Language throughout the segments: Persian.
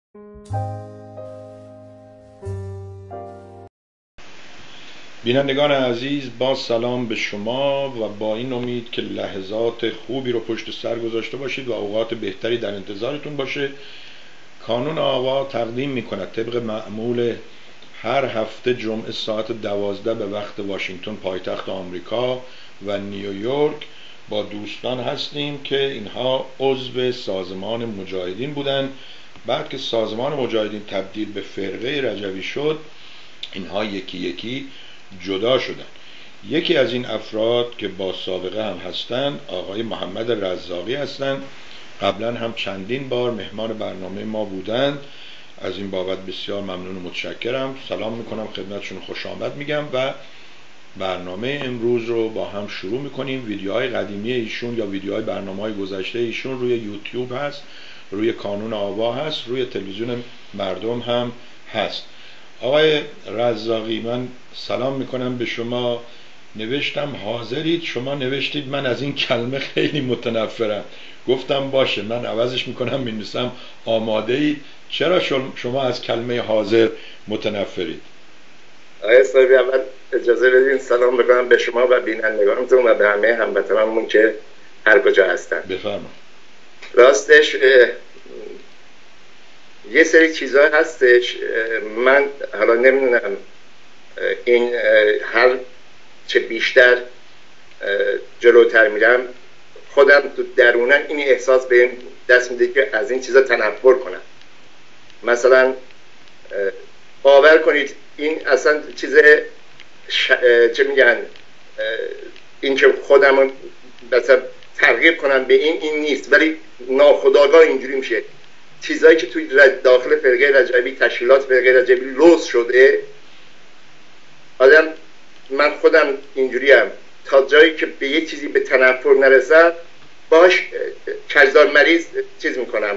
بینندگان عزیز، با سلام به شما و با این امید که لحظات خوبی رو پشت سر گذاشته باشید و اوقات بهتری در انتظارتون باشه. کانون آوا تقدیم میکند طبق معمول هر هفته جمعه ساعت 12 به وقت واشنگتن پایتخت آمریکا و نیویورک با دوستان هستیم که اینها عضو سازمان مجاهدین بودن. بعد که سازمان مجاهدین تبدیل به فرقه رجوی شد، اینها یکی یکی جدا شدن. یکی از این افراد که با سابقه هم هستند آقای محمد رزاقی هستند. قبلا هم چندین بار مهمان برنامه ما بودند. از این بابت بسیار ممنون و متشکرم. سلام میکنم خدمتشون، خوش آمد میگم و برنامه امروز رو با هم شروع میکنیم. ویدیوهای قدیمی ایشون یا ویدیوهای برنامه‌های گذشته ایشون روی یوتیوب هست، روی کانون آوا هست، روی تلویزیون مردم هم هست. آقای رزاقی، من سلام میکنم به شما. نوشتم حاضرید، شما نوشتید من از این کلمه خیلی متنفرم. گفتم باشه، من عوضش میکنم، مینویسم آماده اید. چرا شما از کلمه حاضر متنفرید؟ آقای صاحبی، اول اجازه بدین سلام بکنم به شما و بینندگانتون و به همه هموطنانمون که هر کجا هستن. بفرمایید. راستش یه سری چیزا هستش، من حالا نمیدونم این هر چه بیشتر جلوتر میرم خودم تو درونن این احساس به دست میده که از این چیزا تنفر کنم. مثلا باور کنید این اصلا چیز چه میگن، این که خودم مثلا ترغیب کنم به این نیست، ولی ناخودآگاه اینجوری میشه. چیزایی که توی داخل فرقه رجوی، تشکیلات فرقه رجوی لوث شده، آدم من خودم اینجوریم، تا جایی که به یه چیزی به تنفر نرسد باش کجدار مریض چیز میکنم،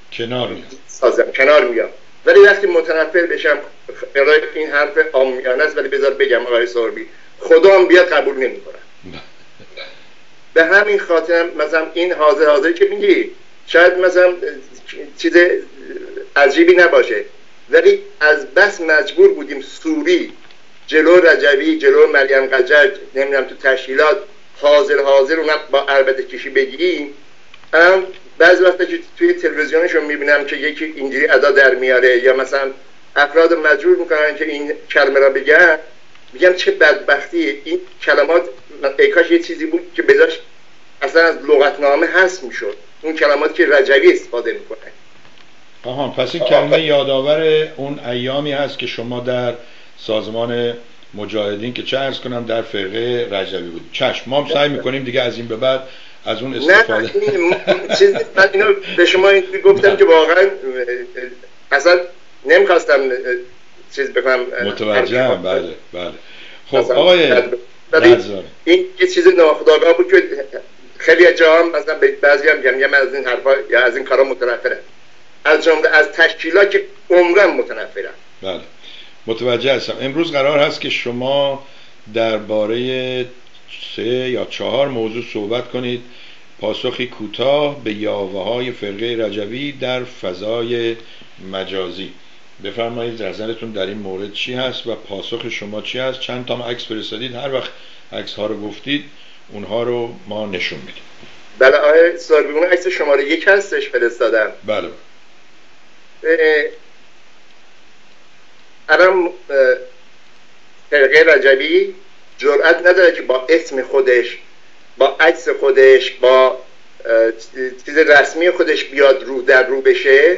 کنار میام. ولی وقتی متنفر بشم، این حرف عامیانه است ولی بذار بگم آقای سوربی، خدا هم بیاد قبول نمیکنم. به همین خاطر مثلا این حاضری که میگی شاید مثلا چیز عجیبی نباشه، ولی از بس مجبور بودیم سوری جلو رجوی، جلو مریم قجر، نمیدونم تو تشکیلات حاضر اونم با عربده کشی بگیریم. الان بعضی وقتا که توی تلویزیونشون میبینم که یکی اینجوری ادا در میاره یا مثلا افراد مجبور میکنن که این کلمه را بگن، میگم چه بدبختی. این کلمات ای کاش یه چیزی بود که بذاش اصلا از لغتنامه هست میشد، اون کلمات که رجوی استفاده میکنه. پس این کلمه یادآور اون ایامی هست که شما در سازمان مجاهدین که چه عرض کنم در فرقه رجوی بود. چشم، ما هم سعی میکنیم دیگه از این به بعد از اون استفاده. نه من اینو به شما اینجوری گفتم که واقعا اصلا نمیخواستم چیز بکنم. متوجهم. بله. خب آقای رزاقی، این یه چیز ناخودآگاه بود که خیلی از جاها مثلا بعضی هم میگم از این حرفا یا از این کارا متنفرم، از جمله از تشکیلات که عمرم متنفرم. بله، متوجه هستم. امروز قرار هست که شما درباره 3 یا 4 موضوع صحبت کنید. پاسخی کوتاه به یاوه‌های فرقه رجوی در فضای مجازی. بفرمایید نظرتون در این مورد چی هست و پاسخ شما چی هست. چند تا عکس فرستادید، هر وقت عکس ها رو گفتید اونها رو ما نشون میدیم. بله آقای ساربی، اون عکس شماره 1 هستش فرستادم. بله. الان فرقه رجوی جرئت نداره که با اسم خودش، با عکس خودش، با چیز رسمی خودش بیاد رو در رو بشه.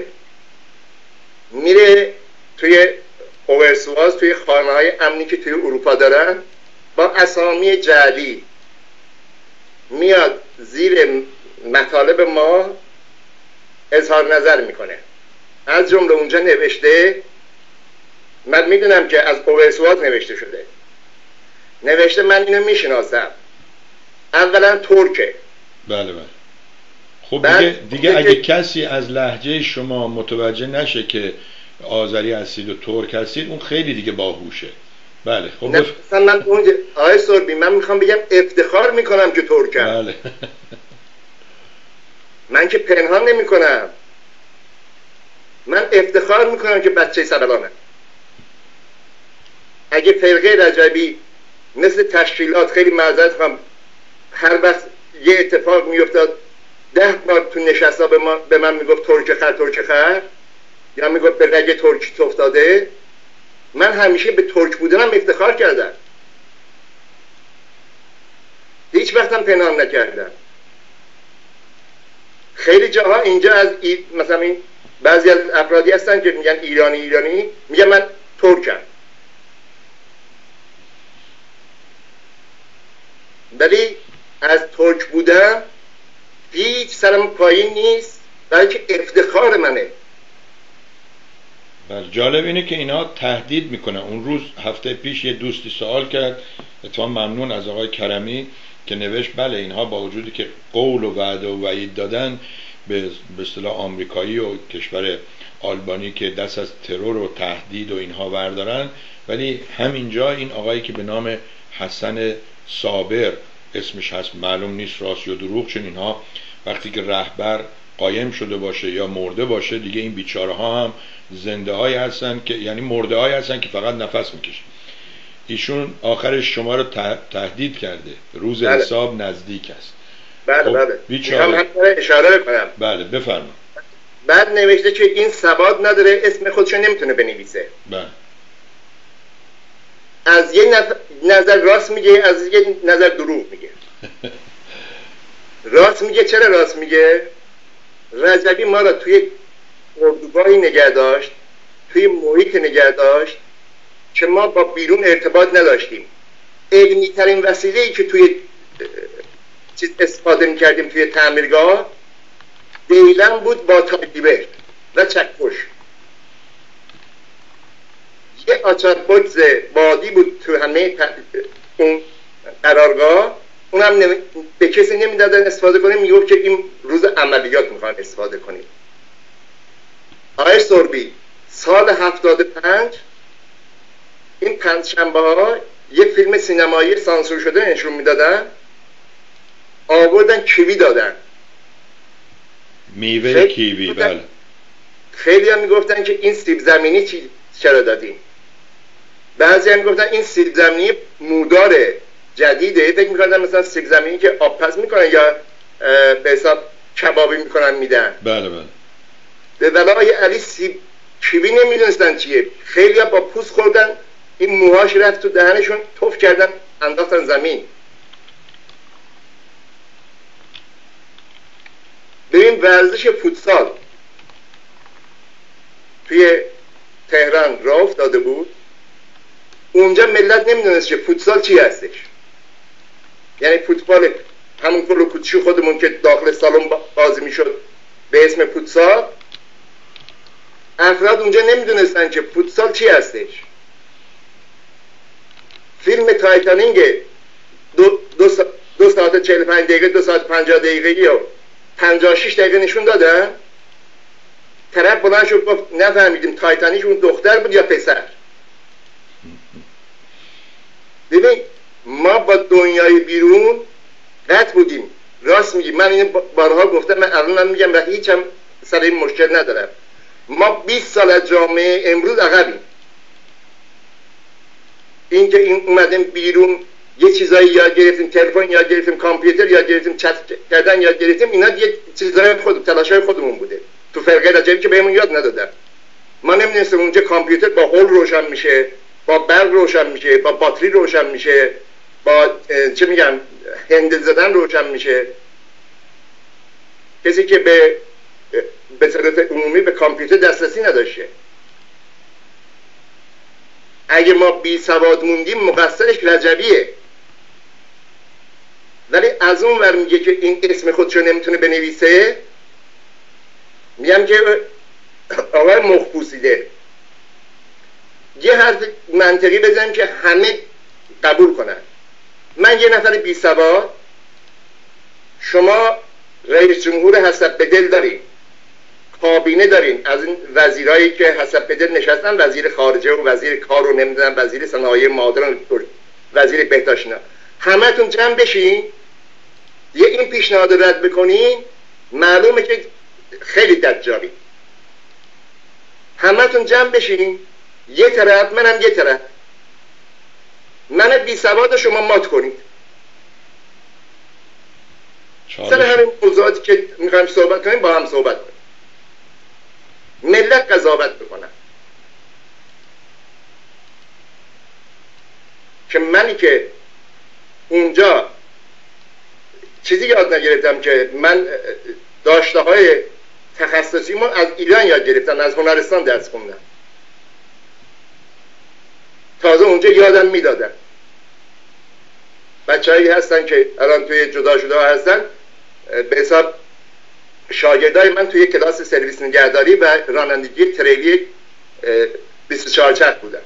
میره توی اوورسواز، توی خانه های امنی که توی اروپا دارن، با اسامی جعلی میاد زیر مطالب ما اظهار نظر میکنه. از جمله اونجا نوشته، من میدونم که از اوورسواز نوشته من اینو میشناسم، اولا ترکه. بله. خب دیگه اگه کسی از لهجه شما متوجه نشه که آذری هستید و ترک هستید، اون خیلی دیگه باهوشه. بله. خب مثلا من اونجا آقای سوربی، من میخوام بگم افتخار میکنم که ترکم. بله. من که پنهان نمیکنم. من افتخار میکنم که بچه سبلانم. اگه فرقه رجبی مثل تشکیلات، خیلی معذرت میخوام، هر وقت یه اتفاق میافتاد 10 بار تو نشستا به من میگفت ترک خر ترک خر، یا میگفت به رگ ترکی افتاده، من همیشه به ترک بودنم افتخار کردم، هیچ وقتم پنهان نکردم. خیلی جاها اینجا از مثلا این بعضی از افرادی هستن که میگن ایرانی، میگن من ترکم، ولی از ترک بودم هیچ سرم پایین نیست، بلکه افتخار منه. جالب اینه که اینا تهدید میکنن. اون روز هفته پیش یه دوستی سوال کرد، اتفاقا ممنون از آقای کرمی که نوشت بله اینها با وجودی که قول و وعده و وعید دادن به اصطلاح آمریکایی و کشور آلبانی که دست از ترور و تهدید و اینها بردارن، ولی همینجا این آقایی که به نام حسن صابر اسمش هست، معلوم نیست راست یا دروغ، چون اینها وقتی که رهبر قایم شده باشه یا مرده باشه دیگه این بیچاره ها هم زنده هایی هستن که یعنی مرده هایی هستن که فقط نفس میکشن. ایشون آخرش شما رو تهدید کرده، روز بله. حساب نزدیک است. بله بیچاره. هم اشاره کنم. بله بفرمایید. بعد نوشته که این سواد نداره، اسم خودشو نمیتونه بنویسه. بله. از یه نظر راست میگه، از یه نظر دروغ میگه. راست میگه. چرا راست میگه؟ رجبی ما را توی اردوگاهی نگه داشت، توی محیط نگه داشت که ما با بیرون ارتباط نداشتیم. علمی ترین وسیله‌ای که توی چیز استفاده میکردیم توی تعمیرگاه دیلم بود با تایپیبر و چکش. یه آچار بگز بادی بود تو همه اون قرارگاه، اونم به کسی نمیدادن استفاده کنیم، میگفت که این روز عملیات میخوان استفاده کنیم. آقای سربی سال 75 این پنجشنبه ها یه فیلم سینمایی سانسور شده نشون میدادن، آوردن کیوی دادن، میوه کیوی. بله. خیلی هم میگفتن که این سیب زمینی چرا دادیم، بعضی هم میگفتن این سیب زمینی مودار جدیده، فکر میکردن مثلا سیب زمینی که آب پز میکنن یا به حساب کبابی میکنن میدن. بله بله. به ولای علی سیب کیوی نمیدونستن چیه، خیلی هم با پوست خوردن، این موهاش رفت تو دهنشون، توف کردن انداختن زمین. ببین ورزش فوتسال توی تهران راه افتاده بود، اونجا ملت نمیدونست که فوتسال چی هستش، یعنی فوتبال همون کلو کوچی خودمون که داخل سالن بازی میشد به اسم فوتسال، افراد اونجا نمیدونستن که فوتسال چی هستش. فیلم تایتانینگ 2 ساعت 45 دقیقه 2 ساعت 50 دقیقه یا 56 دقیقه نشون دادن، طرف بلند شد گفت نفهمیدیم تایتانیک اون دختر بود یا پسر. ببین ما با دنیای بیرون قطع بودیم. راست میگی، من این بارها گفتم، من الان میگم و هیچ هم سر این مشکل ندارم. ما 20 سال از جامعه امروز عقبیم. این که این اومدیم بیرون یه چیزایی یاد گرفتیم، تلفن یاد گرفتیم، کامپیوتر یاد گرفتیم، چت کردن یاد گرفتیم، اینا یه چیزای تلاشای خودمون بوده. تو فرقه رجبی که بهمون یاد ندادن. ما نمیدونستیم اونجا کامپیوتر با هول روشن میشه، با برق روشن میشه، با باتری روشن میشه، با چه میگم هند زدن روشن میشه. کسی که به صورت عمومی به کامپیوتر دسترسی نداشته. اگه ما بی سواد موندیم مقصرش رجبیه. ولی از اون ور میگه که این اسم خودشو نمیتونه بنویسه، میگم که آقای مخبوسیده یه حرف منطقی بزنیم که همه قبول کنن. من یه نفر بی سواد، شما رئیس جمهور حسب به دل دارین، کابینه دارین، از این وزیرایی که حسب به دل نشستن، وزیر خارجه و وزیر کار و نمیدونم وزیر صنایع مادرن، وزیر بهداشت، همه تون جمع بشین یه این پیشنهاد رد بکنین، معلومه که خیلی دجالی. همتون جمع بشین یه طرف، منم یه طرف، من بی سواد شما مات کنید. سر همین موضوعاتی که میخوایم صحبت کنیم با هم صحبت کنیم، ملت قضاوت بکنن. که منی که اونجا چیزی یاد نگرفتم، که من داشته های تخصصی ما از ایران یاد گرفتم، از هنرستان درس خوندم، تازه اونجا یادم میدادن. بچه‌هایی هستن که الان توی جدا شده هستن، به حساب شاگردای من توی کلاس سرویس نگهداری و رانندگی تریلی 24 چرخ بودن،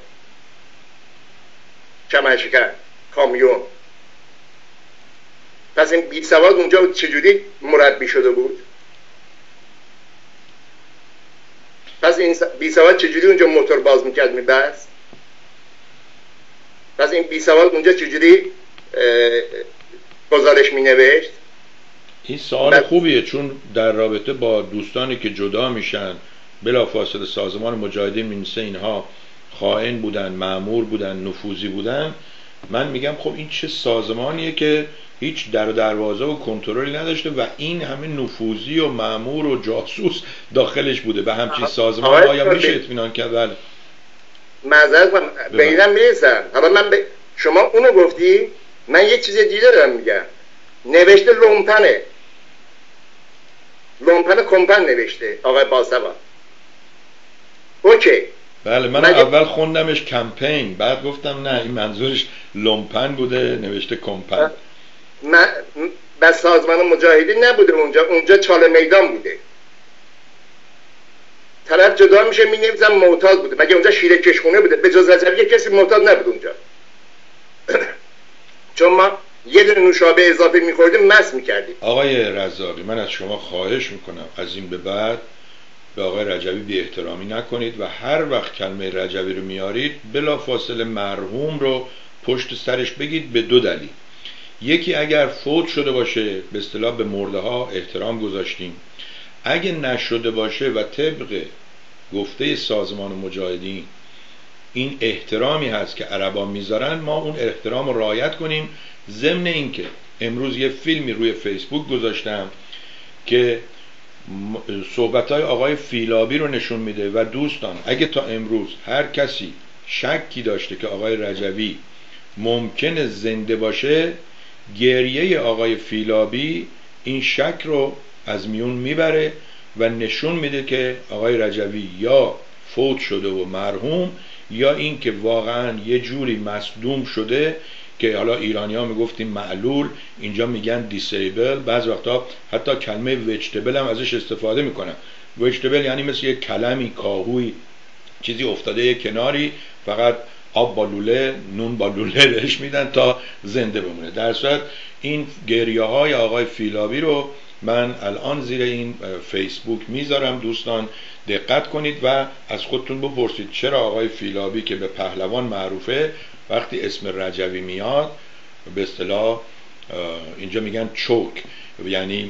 کمرشکن، کامیون. پس این بی سواد اونجا چجوری مربی شده بود؟ پس این بی سواد چجوری اونجا موتور باز میکرد میبست؟ پس این بی سواد اونجا چجوری گزارش مینوشت؟ این سوال خوبیه، چون در رابطه با دوستانی که جدا میشن بلافاصله سازمان مجاهدین مینویسه اینها خائن بودن، مأمور بودن، نفوذی بودن. من میگم خب این چه سازمانیه که هیچ در و دروازه و کنترلی نداشته و این همه نفوذی و مأمور و جاسوس داخلش بوده. به همچین سازمان آیا میشه اطمینان کرد؟ بله. معذرت میخوام به اینم میرسم. حالا من شما اونو گفتی، من یه چیز دیگه دارم میگم. نوشته لومپنه، لومپن کمپن نوشته آقای باسوا. اوکی. بله، من اول خوندمش کمپین، بعد گفتم نه این منظورش لومپن بوده، نوشته کمپن. بس سازمان مجاهدین نبوده اونجا چاله میدان بوده. طرف جدا میشه مینویسم معتاد بوده. مگه اونجا شیر کشخونه بوده؟ به جز رجبی کسی معتاد نبود اونجا. چون ما یه دونه نوشابه اضافه میخوردیم مست میکردیم. آقای رزاقی، من از شما خواهش میکنم از این به بعد به آقای رجبی بی احترامی نکنید و هر وقت کلمه رجبی رو میارید بلا فاصله مرحوم رو پشت سرش بگید، به دو دلیل. یکی اگر فوت شده باشه به اصطلاح به مرده ها احترام گذاشتیم، اگه نشده باشه و طبق گفته سازمان مجاهدین این احترامی هست که عربا میذارن، ما اون احترام رو رعایت کنیم. ضمن اینکه امروز یه فیلمی روی فیسبوک گذاشتم که صحبت‌های آقای فیلابی رو نشون میده و دوستان اگه تا امروز هر کسی شکی داشته که آقای رجوی ممکنه زنده باشه، گریه آقای فیلابی این شک رو از میون میبره و نشون میده که آقای رجوی یا فوت شده و مرحوم، یا این که واقعا یه جوری مصدوم شده که حالا ایرانی ها میگفتیم معلول، اینجا میگن دیسیبل. بعض وقتا حتی کلمه وجتبل هم ازش استفاده میکنن. وجتبل یعنی مثل یک کلمی، کاهوی، چیزی افتاده یک کناری، فقط آب با لوله، نون با لوله بهش میدن تا زنده بمونه. در صورت این گریه های آقای فیلابی رو من الان زیر این فیسبوک میذارم، دوستان دقت کنید و از خودتون بپرسید چرا آقای فیلابی که به پهلوان معروفه وقتی اسم رجوی میاد به اصطلاح اینجا میگن چوک، یعنی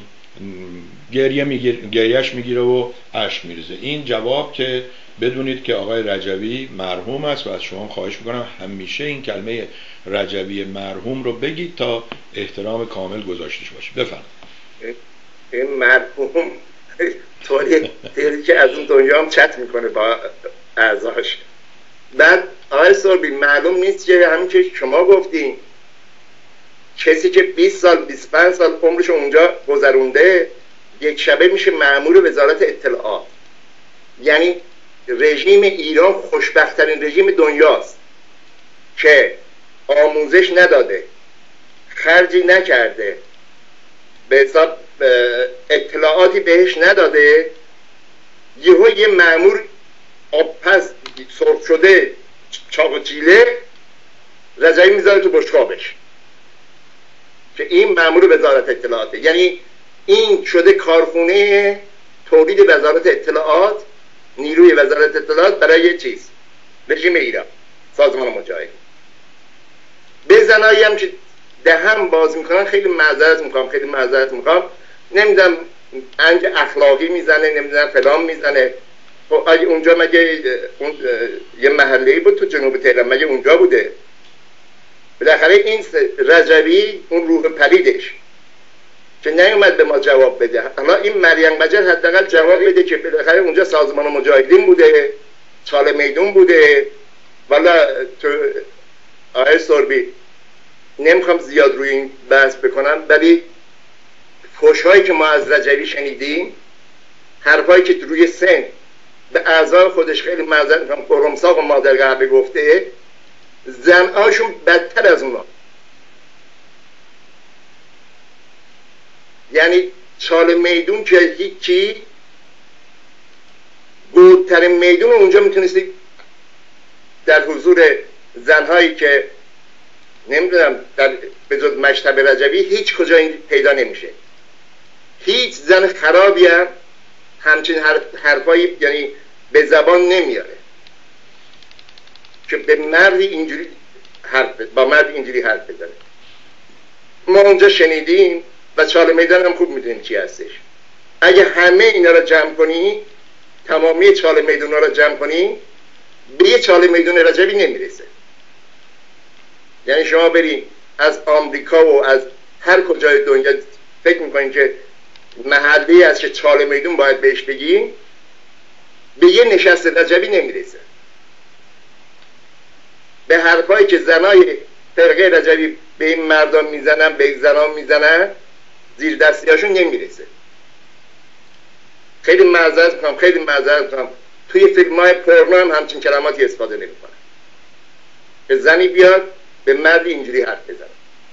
گریهش میگیره و اشک میریزه. این جواب که بدونید که آقای رجوی مرحوم است و از شما خواهش میکنم همیشه این کلمه رجوی مرحوم رو بگید تا احترام کامل گذاشتش باشه. بفرمایید. این مرحوم طوری که از اون دنیا هم چت میکنه با اعضاش. بعد آقای سربی معلوم نیست که همین که شما گفتین کسی که 20 سال 25 سال عمرش اونجا گذرونده یک شبه میشه مأمور وزارت اطلاعات. یعنی رژیم ایران خوشبخت‌ترین رژیم دنیاست که آموزش نداده، خرجی نکرده، به حساب اطلاعاتی بهش نداده، یهو یه مأمور آبپز سرخ شده چاق و چیله رجایی میذاره تو بشقابش که این مأمور وزارت اطلاعاته. یعنی این شده کارخونه تولید وزارت اطلاعات، نیروی وزارت اطلاعات برای یه چیز، رژیم ایران، سازمان مجاهدین. به زنایی هم که دهن باز میکنن خیلی معذرت میخوام، نمیدونم انج اخلاقی میزنه، نمیدونم فلان میزنه، خب اگه اونجا مگه یه محله‌ای بود تو جنوب تهران، مگه اونجا بوده؟ بالاخره این رجوی اون روح پلیدش که نیومد به ما جواب بده. حالا این مریم قجر حداقل جواب بده که بالاخره اونجا سازمان مجاهدین بوده، چاله میدون بوده. والا تو آقای سربی نمیخوام زیاد روی این بحث بکنم، ولی فحش‌هایی که ما از رجوی شنیدیم، حرفایی که روی سن به اعضای خودش خیلی معذرت میخوام قرمساق و مادر قهوه گفته، زنهاشون بدتر از اونا. یعنی چاله میدون که هیچی، گودترین میدون اونجا میتونستی در حضور زنهایی که نمیدونم به جز مشتبه رجوی هیچ کجا این پیدا نمیشه. هیچ زن خرابی هم همچین حرفایی یعنی به زبان نمیاره که به مردی اینجوری با مرد اینجوری حرف بزنه. ما اونجا شنیدیم و چاله میدان هم خوب میدونیم چی هستش. اگه همه اینا رو جمع کنی، تمامی چاله میدون ها رو جمع کنی، به یه چاله میدون رجوی نمیرسه. یعنی شما بریم از آمریکا و از هر کجای دنیا فکر میکنین که محلی است که چاله میدون باید بهش بگیم، به یه نشست رجوی نمیرسه. به حرفایی که زنای فرقه رجوی به این مردان میزنن، به این زنان میزنن، زیر دستی هاشون نمیرسه. خیلی معذرت میکنم توی فیلم های پورنو هم همچین کلماتی استفاده نمیکنن که زنی بیاد به مردی اینجوری حرف بزنه.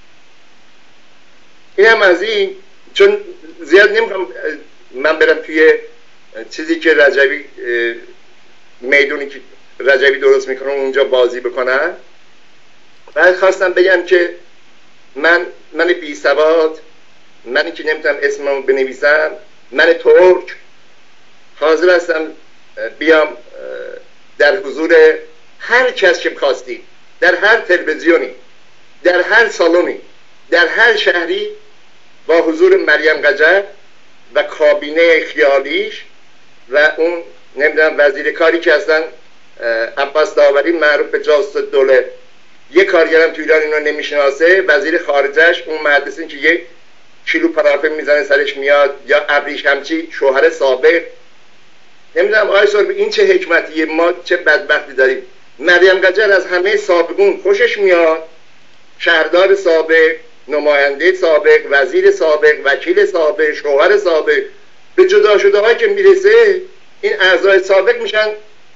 این هم از این، چون زیاد نمیخوام من برم توی چیزی که رجوی میدونی که رجوی درست میکنه اونجا بازی بکنم. بعد خواستم بگم که من بی سواد، منی که نمیتونم اسممو بنویسم، من ترک، حاضر هستم بیام در حضور هر کس که خواستید، در هر تلویزیونی، در هر سالونی، در هر شهری، با حضور مریم قجر و کابینه خیالیش و اون نمیدونم وزیر کاری که هستن عباس داوری معروف به جاسوس دوله، یه کارگرم تو ایران اینو نمیشناسه، وزیر خارجش اون مهندسی که یک کیلو پارافین میزنه سرش میاد، یا ابریش همچی شوهر سابق. نمیدونم آقای سربی این چه حکمتیه، ما چه بدبختی داریم. مریم قجر از همه سابقون خوشش میاد، شهردار سابق، نماینده سابق، وزیر سابق، وکیل سابق، شوهر سابق، به جدا شده هایی که میرسه این اعضای سابق میشن.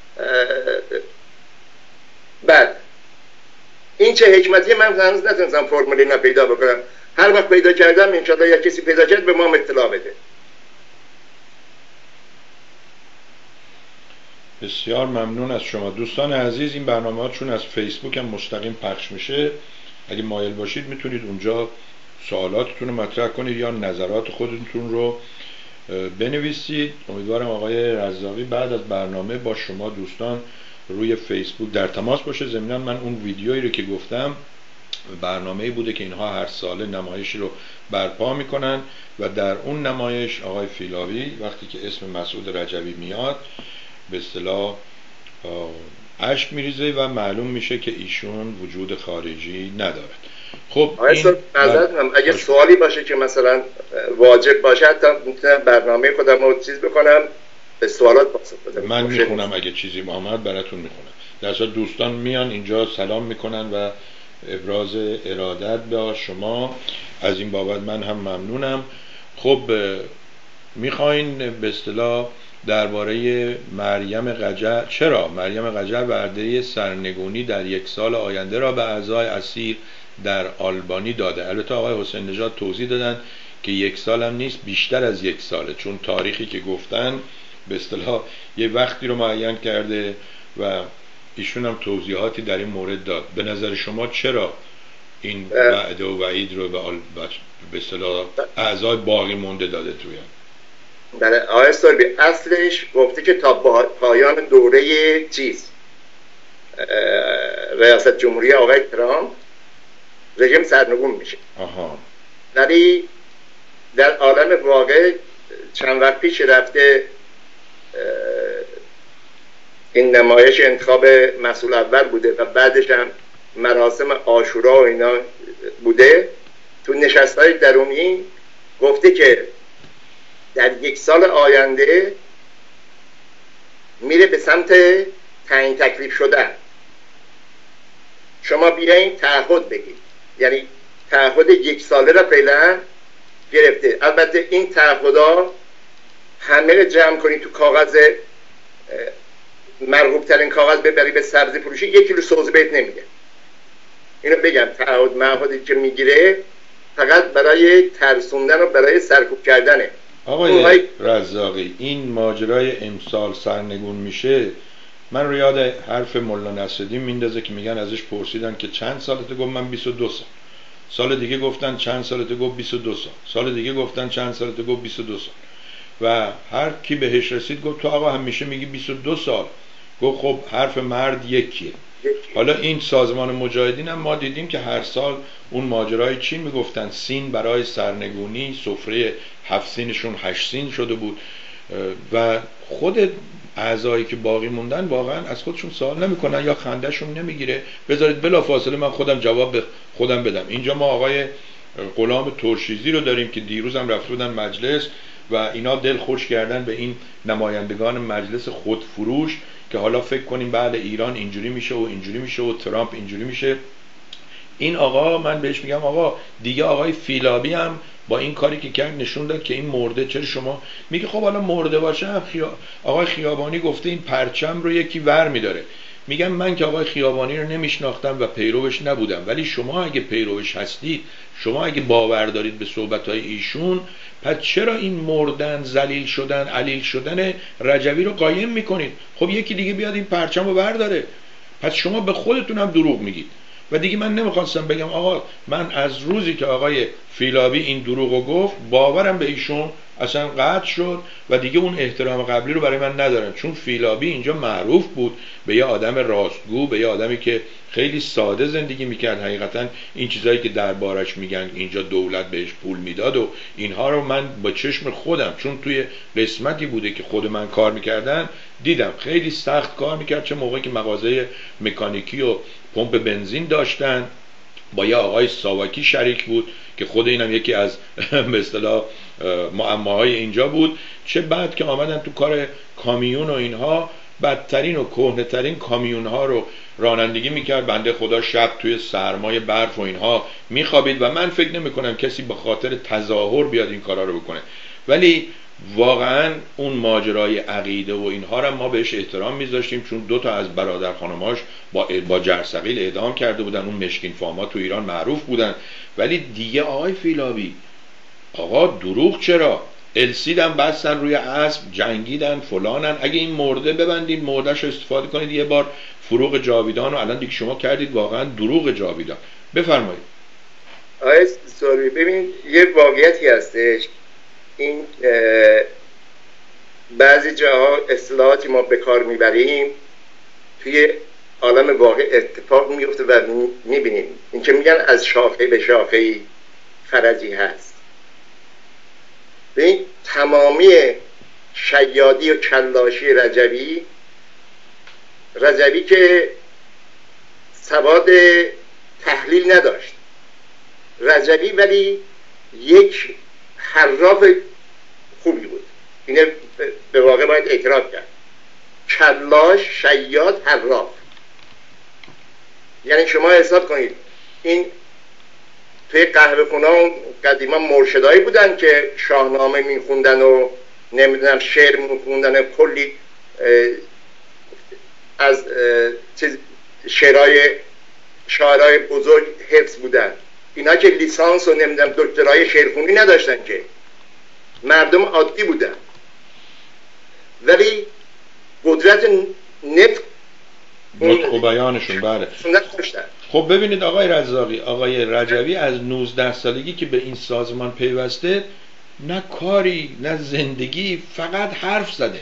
بعد این چه حکمتیه من هنوز نتونستم فرمول اینا پیدا بکنم. هر وقت پیدا کردم انشاءالله یا کسی پیدا کرد به ما اطلاع بده. بسیار ممنون از شما دوستان عزیز. این برنامه ها چون از فیسبوک هم مستقیم پخش میشه، اگه مایل باشید میتونید اونجا سوالاتتون رو مطرح کنید یا نظرات خودتون رو بنویسید. امیدوارم آقای رزاقی بعد از برنامه با شما دوستان روی فیسبوک در تماس باشه. ضمناً من اون ویدیویی رو که گفتم برنامه‌ای بوده که اینها هر ساله نمایشی رو برپا میکنن و در اون نمایش آقای فیلاوی وقتی که اسم مسعود رجوی میاد به اصطلاح اشک میریزه و معلوم میشه که ایشون وجود خارجی ندارد. خب اگه سوالی باشه که مثلا واجب باشه حتی میتونم برنامه خودم رو چیز بکنم، به سوالات پاسخ بدم. من میخونم اگه چیزی آمد براتون میخونم. در اصل دوستان میان اینجا سلام میکنن و ابراز ارادت به شما، از این بابت من هم ممنونم. خب میخواین به اصطلاح درباره مریم قجر، چرا مریم قجر وعده سرنگونی در 1 سال آینده را به اعضای اسیر در آلبانی داده. البته آقای حسین نژاد توضیح دادن که 1 سال هم نیست، بیشتر از 1 ساله، چون تاریخی که گفتن به اصطلاح یه وقتی رو معین کرده و ایشون هم توضیحاتی در این مورد داد. به نظر شما چرا این وعده و وعید رو به اصطلاح اعضای باقی مونده داده توی؟ بله آقای سربی، اصلش گفته که تا پایان دوره ریاست جمهوری آقای ترامپ رژیم سرنگون میشه. ولی در عالم واقع چند وقت پیش رفته این نمایش انتخاب مسئول اول بوده و بعدش هم مراسم عاشورا و اینا بوده، تو نشست‌های درونی گفته که در 1 سال آینده میره به سمت تعیین تکلیف شدن. شما بیاین تعهد بگید، یعنی تعهد 1 ساله را فعلا گرفته. البته این تعهدها همه رو جمع کنید تو کاغذ، مرغوب ترین کاغذ ببری به سبزی فروشی 1 کیلو سوز بیت نمیده. اینو بگم، تعهد معهدی که میگیره فقط برای ترسوندن و برای سرکوب کردنه. آقای رزاقی، این ماجرای امسال سرنگون میشه، من رو یاد حرف مولا نصرالدین میندازه که میگن ازش پرسیدن که چند سالته؟ گفت من 22 سال. سال دیگه گفتن چند سالته؟ گفت 22 سال. سال دیگه گفتن چند سالته؟ گفت 22 سال. و هر کی بهش رسید گفت تو آقا همیشه میگی 22 سال. گفت خب حرف مرد یکیه. حالا این سازمان مجاهدین هم ما دیدیم که هر سال اون ماجرای چین میگفتن سین برای سرنگونی، سفره 7 سینشون 8 سین شده بود و خود اعضایی که باقی موندن واقعا از خودشون سوال نمیکنن یا خندهشون نمیگیره. بذارید بلافاصله من خودم جواب به خودم بدم. اینجا ما آقای غلام ترشیزی رو داریم که دیروز هم رفته بودن مجلس و اینا دل خوش کردن به این نمایندگان مجلس خودفروش که حالا فکر کنیم بعد ایران اینجوری میشه و اینجوری میشه و ترامپ اینجوری میشه. این آقا من بهش میگم آقا دیگه آقای فیلابی هم با این کاری که کرد نشون داد که این مرده. چرا شما میگه خب حالا مرده باشه آقای خیابانی گفته این پرچم رو یکی ور میداره. میگم من که آقای خیابانی رو نمیشناختم و پیروش نبودم، ولی شما اگه پیروش هستید، شما اگه باور دارید به صحبتهای ایشون، پس چرا این مردن، ذلیل شدن، علیل شدن رجوی رو قایم میکنید؟ خب یکی دیگه بیاد این پرچم رو برداره. پس شما به خودتون هم دروغ میگید. و دیگه من نمیخواستم بگم آقا من از روزی که آقای فیلابی این دروغو گفت باورم به ایشون اصلا قطع شد و دیگه اون احترام قبلی رو برای من ندارم، چون فیلابی اینجا معروف بود به یه آدم راستگو، به یه آدمی که خیلی ساده زندگی میکرد. حقیقتا این چیزایی که دربارش میگن اینجا دولت بهش پول میداد و اینها رو من با چشم خودم، چون توی قسمتی بوده که خود من کار میکردن، دیدم خیلی سخت کار میکرد. چه موقعی که مغازه مکانیکی و پمپ بنزین داشتن، با یه آقای ساواکی شریک بود که خود اینم یکی از به اصطلاح معماهای اینجا بود. چه بعد که آمدن تو کار کامیون و اینها، بدترین و کهنه‌ترین کامیون ها رو رانندگی میکرد. بنده خدا شب توی سرمای برف و اینها میخوابید و من فکر نمی کنم کسی به خاطر تظاهر بیاد این کارا رو بکنه. ولی واقعا اون ماجرای عقیده و اینها رو ما بهش احترام میذاشتیم، چون 2 تا از برادر خانماش با جرثقیل اعدام کرده بودن. اون مشکین فاما تو ایران معروف بودن. ولی دیگه آقای فیلابی، آقا دروغ چرا؟ السیدن بستن روی اسب، جنگیدن، فلانن. اگه این مرده ببندید، مردهش استفاده کنید یه بار فروغ جاویدان و الان دیگه شما کردید واقعا دروغ جاویدان. بفرمایید. آقای سوری، ببینید یه واقعیتی هستش، این بعضی جاها اصطلاحاتی ما به کار میبریم توی عالم واقع اتفاق میفته و میبینیم. این که میگن از شاخه به شاخه فرجی هست. ببین تمامی شیادی و کلاشی رجوی که سواد تحلیل نداشت، رجوی ولی یک حراف خوبی بود. اینه به واقع باید اعتراف کرد. کلاش، شیاد، حراف. یعنی شما حساب کنید این توی قهوه خونه قدیما مرشدایی بودن که شاهنامه میخوندن و نمیدونم شعر میخوندن، کلی از شاعرای بزرگ حفظ بودن. اینا که لیسانس و نمیدونم دکترای شعرخونی نداشتن، که مردم عادی بودن، ولی قدرت نطق و بیانشون بله. خب ببینید آقای رزاقی، آقای رجوی از 19 سالگی که به این سازمان پیوسته، نه کاری نه زندگی، فقط حرف زده.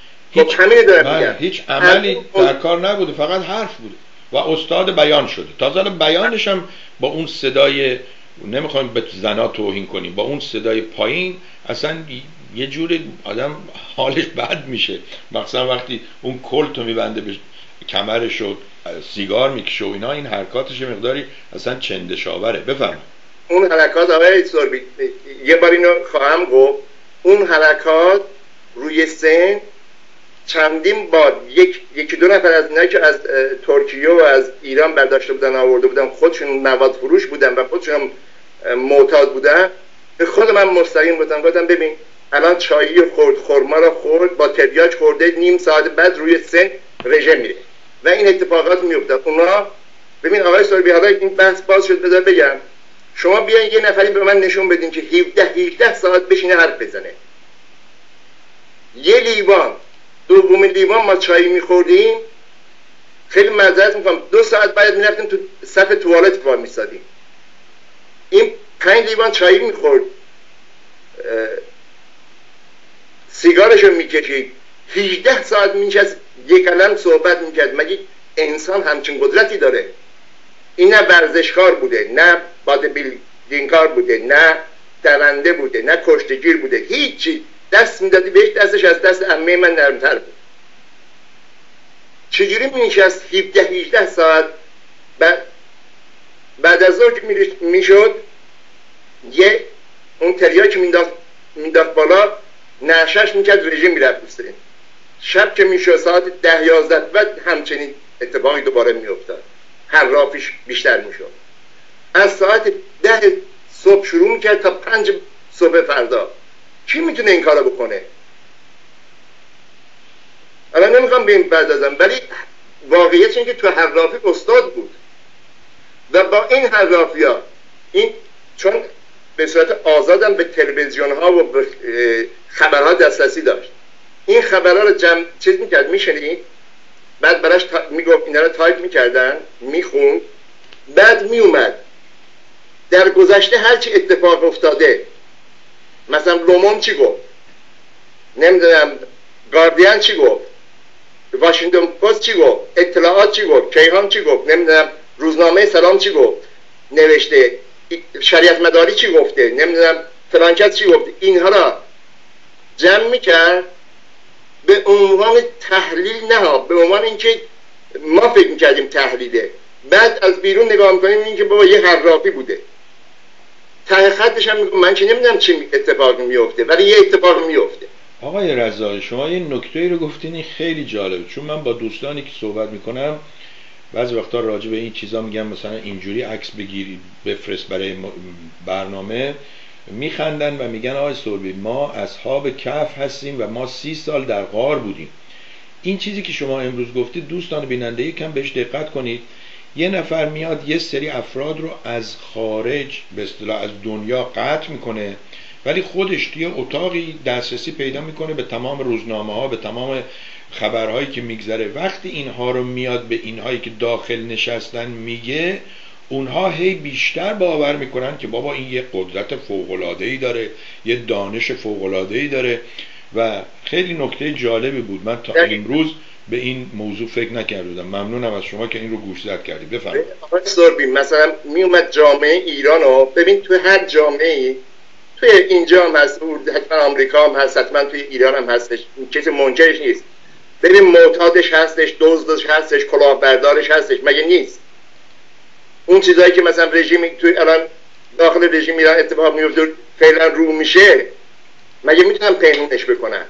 هیچ عملی در کار نبوده، فقط حرف بوده و استاد بیان شده. تازه بیانش هم با اون صدای، نمیخوایم به زنا توهین کنیم، با اون صدای پایین اصلا یه جوری آدم حالش بد میشه، مثلا وقتی اون کلتو میبنده به کمرش و سیگار میکشه و اینا، این حرکاتش مقداری اصلا چندشاوره. بفهم. اون حرکات آقای سوربی، یه بار اینو خواهم گفت، اون حرکات روی سن چندین بار یکی دو نفر از اینایی که از ترکیه و از ایران برداشته بودن آورده بودن، خودشون مواد فروش بودن و خودشون معتاد بودن، به خود من مستقیم گفتم ببین الان چایی خورد، خرما رو خورد، با تریاک خورده، نیم ساعت بعد روی سن رژه میره و این اتفاقات میفته. اونا ببین آقای سوربی، حالا این بحث باز شد، بذار بگم، شما بیاین یه نفری به من نشون بدین که 17-18 ساعت بشینه حرف بزنه. یه لیوان، دومین لیوان ما چای میخوردیم، خیلی معذرت میکنم 2 ساعت بعد میرفتیم تو صف توالت وای میستادیم. این 5 لیوان چای میخورد، سیگارشو میکشید، 18 ساعت میشست یک کلم صحبت میکرد. مگه انسان همچین قدرتی داره؟ این نه ورزشکار بوده، نه باد بیلدینگکار بوده، نه درنده بوده، نه کشتگیر بوده، هیچی. دست میدادی بهش، دستش از دست عمه من نرمتر بود. چجوری میشست 17-18 ساعت بعد از ظهر میشد یه اون تریاک مینداخت بالا، نشش میکرد، رژیم میرفت بسته. شب که میشد ساعت 10-11 بعد همچنین اتفاقی دوباره میافتاد، هر رافیش بیشتر میشد. از ساعت 10 صبح شروع میکرد تا 5 صبح فردا. کی میتونه این کارو بکنه؟ الان نمیخوام به این پردازم، ولی واقعیت این که تو حرافی استاد بود و با این حرافی ها، این چون به صورت آزادم به تلویزیون ها و به خبرها دسترسی داشت، این خبرها رو چیز میکرد، میشنید، بعد براش میگفت، اینا رو تایپ میکردن، میخوند، بعد میومد در گذشته هرچی اتفاق افتاده، مثلا لومون چی گفت، نمیدونم گاردین چی گفت، واشنگتن پست چی گفت، اطلاعات چی گفت، کیهان چی گفت، نمیدونم روزنامه سلام چی گفت، نوشته، شریعت مداری چی گفته، نمیدونم فلان کس چی گفته، اینها را جمع میکرد به عنوان تحلیل، نه به عنوان اینکه ما فکر میکردیم تحلیله، بعد از بیرون نگاه میکنیم اینکه بابا یه حرافی بوده. ته خطش هم میگم من که نمیدونم چی اتفاق میفته، ولی یه اتفاق میفته. آقای رضایی، شما یه نکته‌ای رو گفتین، این خیلی جالبه، چون من با دوستانی که صحبت میکنم بعضی وقتا راجع به این چیزا میگم مثلا اینجوری عکس بگیری بفرست برای برنامه، میخندن و میگن آقای سوربی ما اصحاب کهف هستیم و ما 30 سال در غار بودیم. این چیزی که شما امروز گفتید دوستان بیننده یکم بهش دقت کنید. یه نفر میاد یه سری افراد رو از خارج به اصطلاح از دنیا قطع میکنه، ولی خودش توی اتاقی دسترسی پیدا میکنه به تمام روزنامه ها، به تمام خبرهایی که میگذره. وقتی اینها رو میاد به اینهایی که داخل نشستن میگه، اونها هی بیشتر باور میکنن که بابا این یه قدرت فوق‌العاده‌ای داره، یه دانش فوق‌العاده‌ای داره. و خیلی نکته جالبی بود، من تا امروز به این موضوع فکر نکردم. ممنونم از شما که این رو گوشزد کردید. بفرمایید. آقای سوربی مثلا میومد جامعه ایران رو ببین، تو هر جامعه‌ای، توی اینجا هم هست، حتما آمریکا هم هست، حتما توی ایران هم هستش، کسی منکرش نیست. ببین معتادش هستش، دزدش هستش، کلاهبردارش هستش، مگه نیست؟ اون چیزایی که مثلا رژیم توی الان داخل رژیم ایران اتفاق میفته فعلا رو میشه، مگه میتونن پنهونش بکنن؟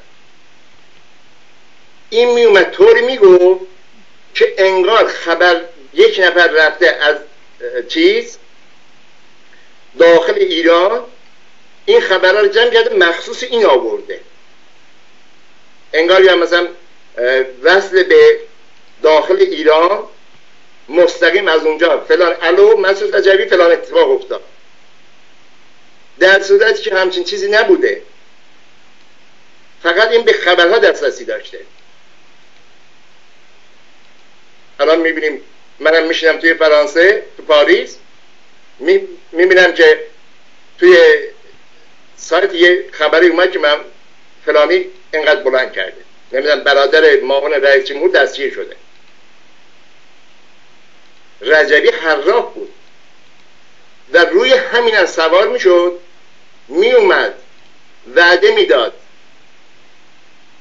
این میومد طوری میگو که انگار خبر یک نفر رفته از چیز داخل ایران این خبرها رو جمع کرده مخصوص این آورده، انگار یا مثلا وصل به داخل ایران مستقیم از اونجا فلان الو مسعود رجبی فلان اتفاق افتاد، در صورتی که همچین چیزی نبوده، فقط این به خبرها دسترسی داشته. الان میبینیم، منم میشینم توی فرانسه، تو پاریس، میبینم که توی سایت یه خبری اومد که من فلانی اینقدر بلند کرده، نمیدونم برادر معاون رئیس جمهور دستگیر شده. رجبی حراف بود و روی همین سوار میشد، میومد وعده میداد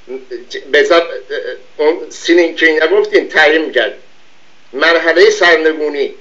به حساب اون سینین که نگفتین تعیین میکرد مرحله سرنگونی،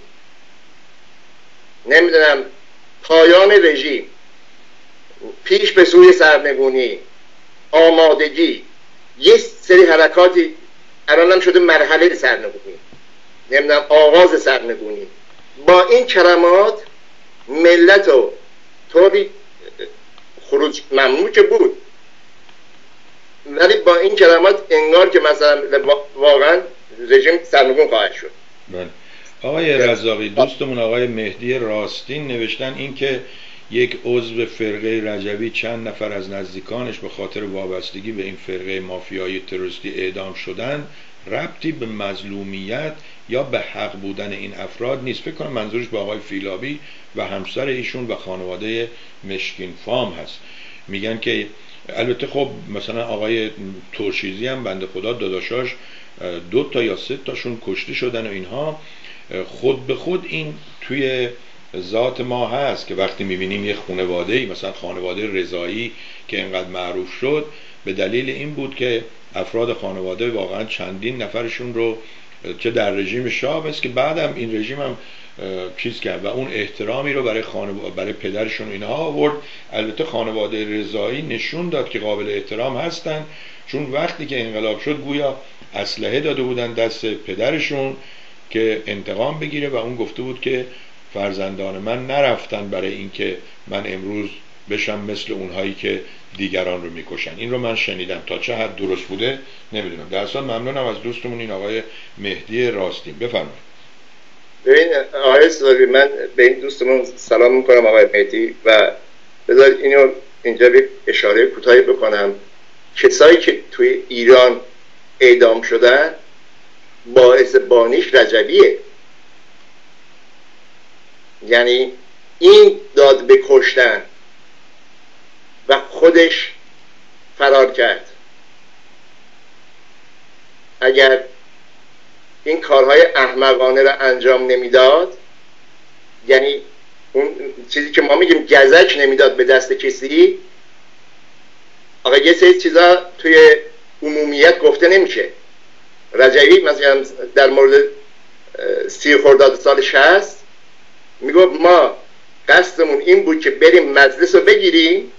نمیدونم پایان رژیم، پیش به سوی سرنگونی، آمادگی، یه سری حرکاتی الان هم شده مرحله سرنگونی، نمیدونم آغاز سرنگونی. با این کلمات ملت رو طوری خروج ممنوع که بود، ولی با این کلمات انگار که مثلا واقعا رژیم سرنگون خواهد شد. آقای رزاقی، دوستمون آقای مهدی راستین نوشتن این که یک عضو فرقه رجوی چند نفر از نزدیکانش به خاطر وابستگی به این فرقه مافیایی تروریستی اعدام شدن ربطی به مظلومیت یا به حق بودن این افراد نیست. فکر کنم منظورش به آقای فیلابی و همسر ایشون و خانواده مشکین فام هست. میگن که البته خب مثلا آقای ترشیزی هم بنده خدا داداشاش 2 تا یا 3 تاشون کشته شدن و اینها. خود به خود این توی ذات ما هست که وقتی میبینیم یه خانواده‌ای مثلا خانواده رضایی که اینقدر معروف شد، به دلیل این بود که افراد خانواده واقعا چندین نفرشون رو چه در رژیم شاه است که بعدم این رژیم هم چیز کرد و اون احترامی رو برای پدرشون اینها آورد. البته خانواده رضایی نشون داد که قابل احترام هستن، چون وقتی که انقلاب شد گویا اسلحه داده بودن دست پدرشون که انتقام بگیره و اون گفته بود که فرزندان من نرفتن برای اینکه من امروز بشم مثل اونهایی که دیگران رو میکشن. این رو من شنیدم، تا چه حد درست بوده نمیدونم. در اصل ممنونم از دوستمون این آقای مهدی راستین. بفرمایید. ببین آقای سوری، من به این دوستمون سلام میکنم آقای مهدی و بذار اینو اینجا به اشاره کوتاهی بکنم. کسایی که توی ایران اعدام شدن باعث بانیش رجویه، یعنی این داد به کشتن و خودش فرار کرد. اگر این کارهای احمقانه را انجام نمیداد، یعنی اون چیزی که ما میگیم گزک نمیداد به دست کسی، آقا یه سری چیزا توی عمومیت گفته نمیشه. رجوی مثلا در مورد 30 خرداد سال 60 میگفت ما قصدمون این بود که بریم مجلس رو بگیریم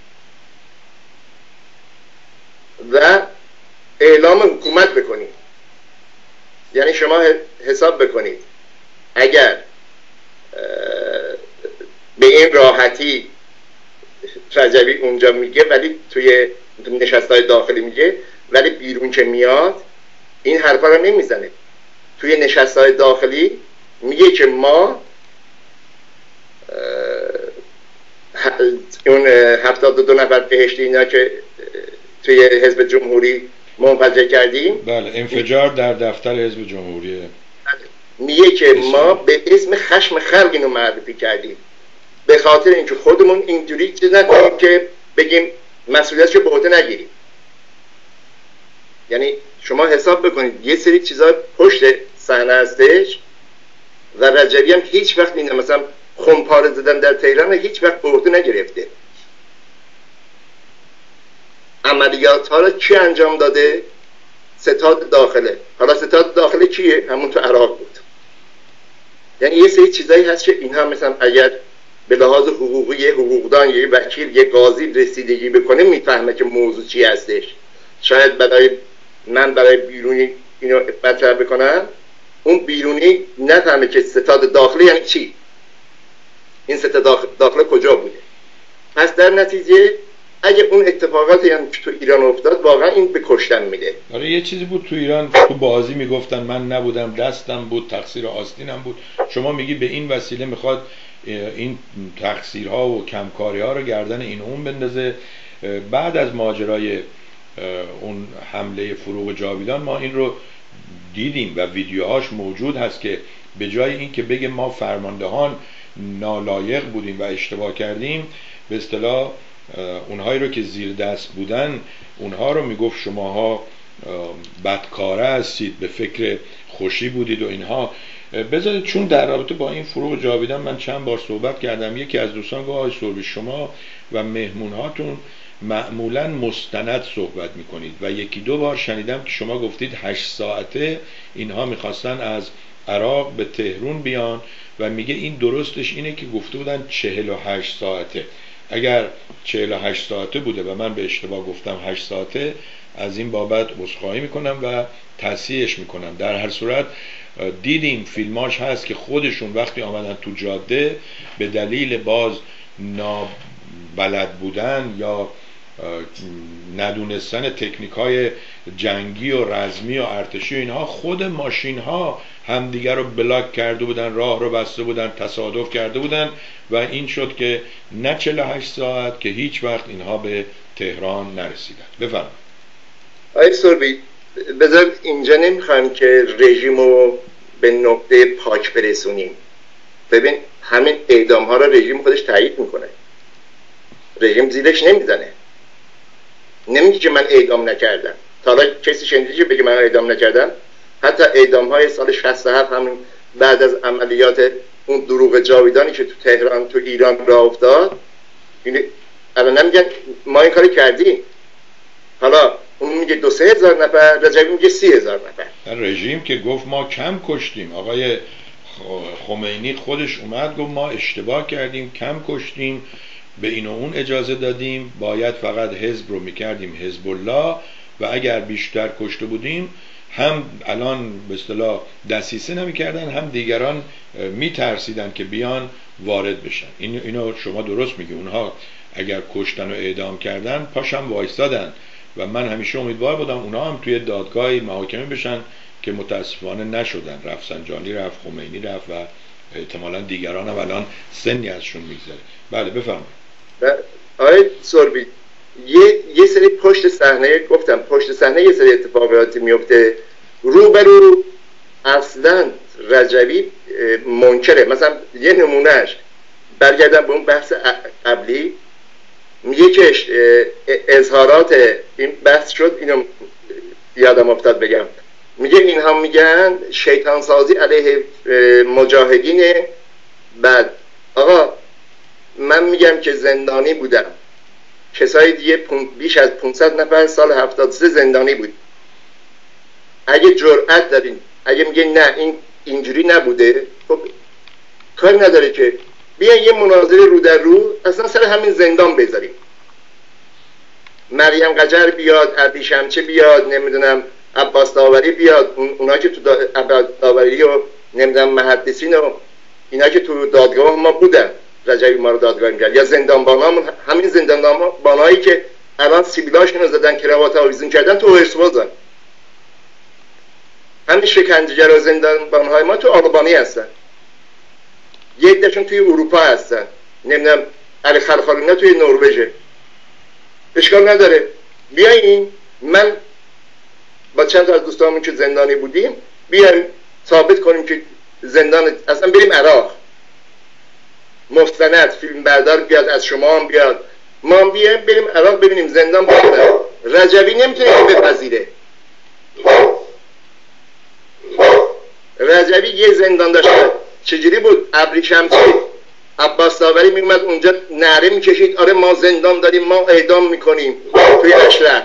و اعلام حکومت بکنیم. یعنی شما حساب بکنید اگر به این راحتی رجوی اونجا میگه ولی توی نشست‌های داخلی میگه، ولی بیرون که میاد این حرفا رو نمیزنه. توی نشست‌های داخلی میگه که ما اون 72 نفر بهشتی اینا که توی حزب جمهوری منفجر کردیم، بله انفجار در دفتر حزب جمهوریه، میگه که ما به اسم خشم خلق اینو معرفی کردیم، به خاطر اینکه خودمون اینجوری چیز نکنیم که بگیم مسئولیتشو به عهده نگیریم. یعنی شما حساب بکنید یه سری چیزا پشت صحنه هستش و رجوی هم هیچ وقت این مثلا خمپاره زدن در تهران هیچ وقت به عهده نگرفته. عملیات ها رو کی انجام داده؟ ستاد داخله. حالا ستاد داخله کیه؟ همون تو عراق بود. یعنی یه سری چیزایی هست که اینها مثلا اگر به لحاظ حقوقی یه حقوقدان، یه وکیل، یه قاضی رسیدگی بکنه میفهمه که موضوع چی هستش. شاید برای بیرونی اینو مطرح بکنم، اون بیرونی نفهمه که ستاد داخله یعنی چی، این ستاد داخله کجا بوده. پس در نتیجه اگه اون اتفاقاتی هم تو ایران افتاد واقعا این به کشتن میده. آره یه چیزی بود تو ایران تو بازی میگفتن من نبودم دستم بود تقصیر آستینم بود. شما میگی به این وسیله میخواد این تقصیرها و کمکاری ها رو گردن این اون بندازه. بعد از ماجرای اون حمله فروغ جاویدان ما این رو دیدیم و ویدیوهاش موجود هست که به جای این که بگه ما فرماندهان نالایق بودیم و اشتباه کردیم، به اصطلاح اونهایی رو که زیر دست بودن اونها رو میگفت شماها بدکاره هستید، به فکر خوشی بودید و اینها. بذارید چون در رابطه با این فروغ جاویدان من چند بار صحبت کردم، یکی از دوستان گفت آقای سروش شما و مهمون هاتون معمولا مستند صحبت میکنید و یکی دو بار شنیدم که شما گفتید 8 ساعته اینها میخواستن از عراق به تهران بیان و میگه این درستش اینه که گفته بودن 48 ساعته. اگر 48 ساعته بوده و من به اشتباه گفتم 8 ساعته، از این بابت عذرخواهی میکنم و تصحیحش میکنم. در هر صورت دیدیم فیلماش هست که خودشون وقتی آمدن تو جاده به دلیل باز نابلد بودن یا ندونستن تکنیک های جنگی و رزمی و ارتشی و اینها، خود ماشین ها همدیگر رو بلاک کرده بودن، راه رو بسته بودن، تصادف کرده بودن و این شد که نه 48 ساعت که هیچ وقت اینها به تهران نرسیدن. بفرمایید. آقای سربی، بذار اینجا نمیخوایم که رژیم رو به نقطه پاک برسونیم. ببین همین اعدام ها رو رژیم خودش تایید میکنه، رژیم زیرش نمیزنه، نمیگه که من اعدام نکردم. تا حالا کسی شنیدی که بگه من اعدام نکردم؟ حتی اعدام های سال 67 همین بعد از عملیات اون دروغ جاویدانی که تو تهران تو ایران راه افتاد، الان نمیگن ما این کاری کردیم، حالا اون میگه 2-3 هزار نفر، رجبی میگه 30,000 نفر. رژیم که گفت ما کم کشتیم، آقای خمینی خودش اومد گفت ما اشتباه کردیم، کم کشتیم، به این و اون اجازه دادیم، باید فقط حزب رو میکردیم حزب الله و اگر بیشتر کشته بودیم هم الان به اصطلاح دسیسه نمیکردن، هم دیگران میترسیدن که بیان وارد بشن. اینو شما درست میگی، اونها اگر کشتن و اعدام کردن پاشم وایستادن و من همیشه امیدوار بودم اونا هم توی دادگاه محاکمه بشن که متاسفانه نشدن. رفسنجانی رفت، خمینی رفت و احتمالاً دیگران هم الان سنی ازشون میگذره. بله بفرمایید. آقای سربی، یه سری پشت صحنه، گفتم پشت صحنه یه سری اتفاقاتی میفته، روبرو اصلا رجوی منکره. مثلا یه نمونهش برگردم به اون بحث قبلی، میگه که اظهارات این بحث شد، اینو یادم افتاد بگم، میگه اینها میگن شیطان سازی علیه مجاهدین. بعد آقا من میگم که زندانی بودم، کسای دیگه بیش از 500 نفر سال 73 زندانی بود. اگه جرأت دارین، اگه میگه نه این اینجوری نبوده، خب کاری نداره که بیاین یه مناظره رو در رو اصلا سر همین زندان بذاریم. مریم قجر بیاد، عبدی شمچه بیاد، نمیدونم عباس داوری بیاد، اونا که تو عباس داوری و نمیدونم محدثین و اینا که تو دادگاه ما بودن، رجبی ما رو دادگاه میگرد، یا زندانبانامون، همین زندانبانایی که الان سیبیلاشون رو زدن، کراوات آویزون کردن، تو هرسوازن. همین شکنجه‌گر و زندانبانهای ما تو آلبانی هستن، یه عده‌شون توی اروپا هستن، نمیدونم علی خلخالینا توی نروژ. اشکال نداره بیاین، من با چند تا از دوستامون که زندانی بودیم بیایم ثابت کنیم که زندان، اصلا بریم عراق، مستند فیلم بردار بیاد، از شما هم بیاد، ما هم بیایم بریم عراق ببینیم زندان بودن. رجبی نمیتونه بپذیره. رجبی یه زندان داشت، چجوری بود؟ ابری شمسی، عباس داوری میومد اونجا نعره میکشید آره ما زندان داریم، ما اعدام میکنیم توی اشرف،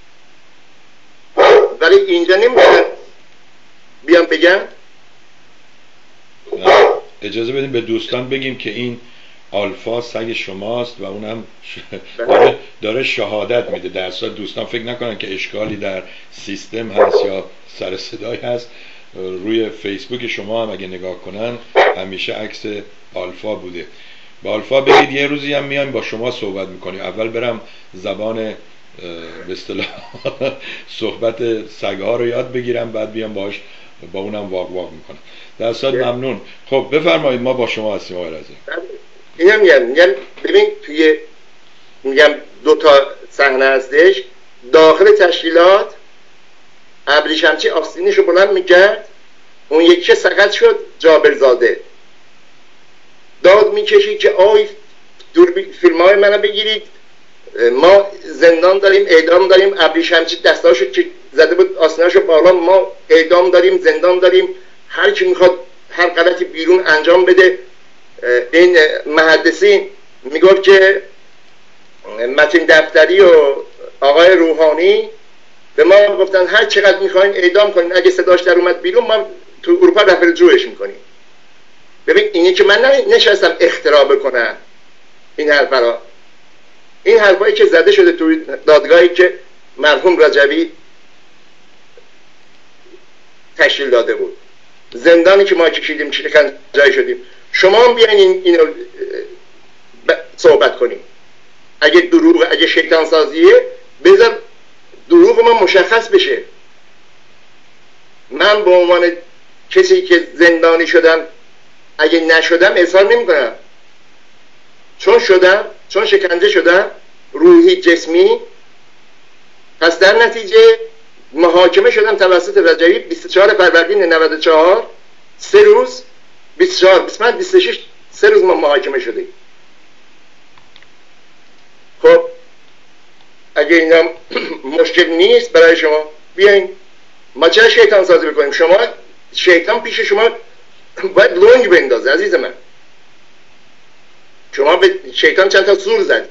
ولی اینجا نمیتونن بیان بگم. اجازه بدیم به دوستان بگیم که این آلفا سگ شماست و اونم داره شهادت میده. در اصل دوستان فکر نکنن که اشکالی در سیستم هست یا سر صدای هست. روی فیسبوک شما هم اگه نگاه کنن همیشه عکس آلفا بوده. با آلفا بگید یه روزی هم میایم با شما صحبت میکنیم. اول برم زبان به اصطلاح صحبت سگ‌ها رو یاد بگیرم، بعد بیام باهاش با اونم واق واق میکنم. در اصل ممنون. خب بفرمایید، ما با شما هستیم آقای رضایی. اینم میگم ببین توی میگم 2 تا صحنه هستش داخل تشکیلات. ابری شمچی آستینش رو بلند میکرد، اون یکی سقط شد، جابرزاده داد میکشید که آی فیلم های منو بگیرید، ما زندان داریم، اعدام داریم. ابری شمچی دستاشو که زده بود آستیناشو بالا، ما اعدام داریم، زندان داریم، هر کی میخواد هر غلطی بیرون انجام بده. این محدثین میگفت که متین دفتری و آقای روحانی به ما گفتن هر چقدر میخواین اعدام کنین، اگه صداش در اومد بیرون ما تو اروپا رفرجوعش میکنیم. ببین اینی که من نشستم اختراع بکنم این حرفا را، این حرفایی که زده شده توی دادگاهی که مرحوم رجوی تشکیل داده بود، زندانی که ما کشیدیم شکنجه شدیم، شما هم بیاین اینو صحبت کنیم. اگه دروغ، اگه شیطان سازیه، بذار دروغ ما مشخص بشه. من به عنوان کسی که زندانی شدم اگه نشدم اظهار نمی کنم، چون شدم، چون شکنجه شدم روحی جسمی. پس در نتیجه محاکمه شدم توسط رجوی 24 فروردین 94، 3 روز، 24 26 3 روز ما محاکمه شدیم. خب اگه اینا مشکل نیست برای شما، بیاین ما چرا شیطان سازی بکنیم؟ شما شیطان پیش شما باید لنگ بندازه عزیز من. شما به شیطان چند تا زور زدید.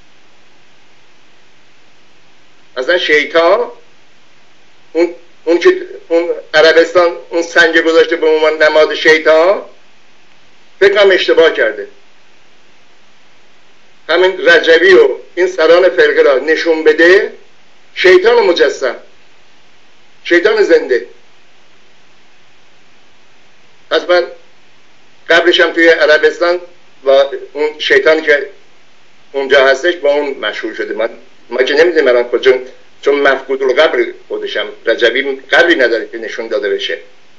اصلا شیطان اون که اون عربستان اون سنگ گذاشته به عنوان نماد شیطان، فکرم اشتباه کرده. همین رجوی و این سران فرقه را نشون بده، شیطان مجسم، شیطان زنده. پس من قبلش هم توی عربستان و اون شیطانی که اونجا هستش با اون مشهور شده. ما که نمیدونیم الان کجا، چون مفقود القبر خودشم، رجوی قبری نداره که نشون داده بشه.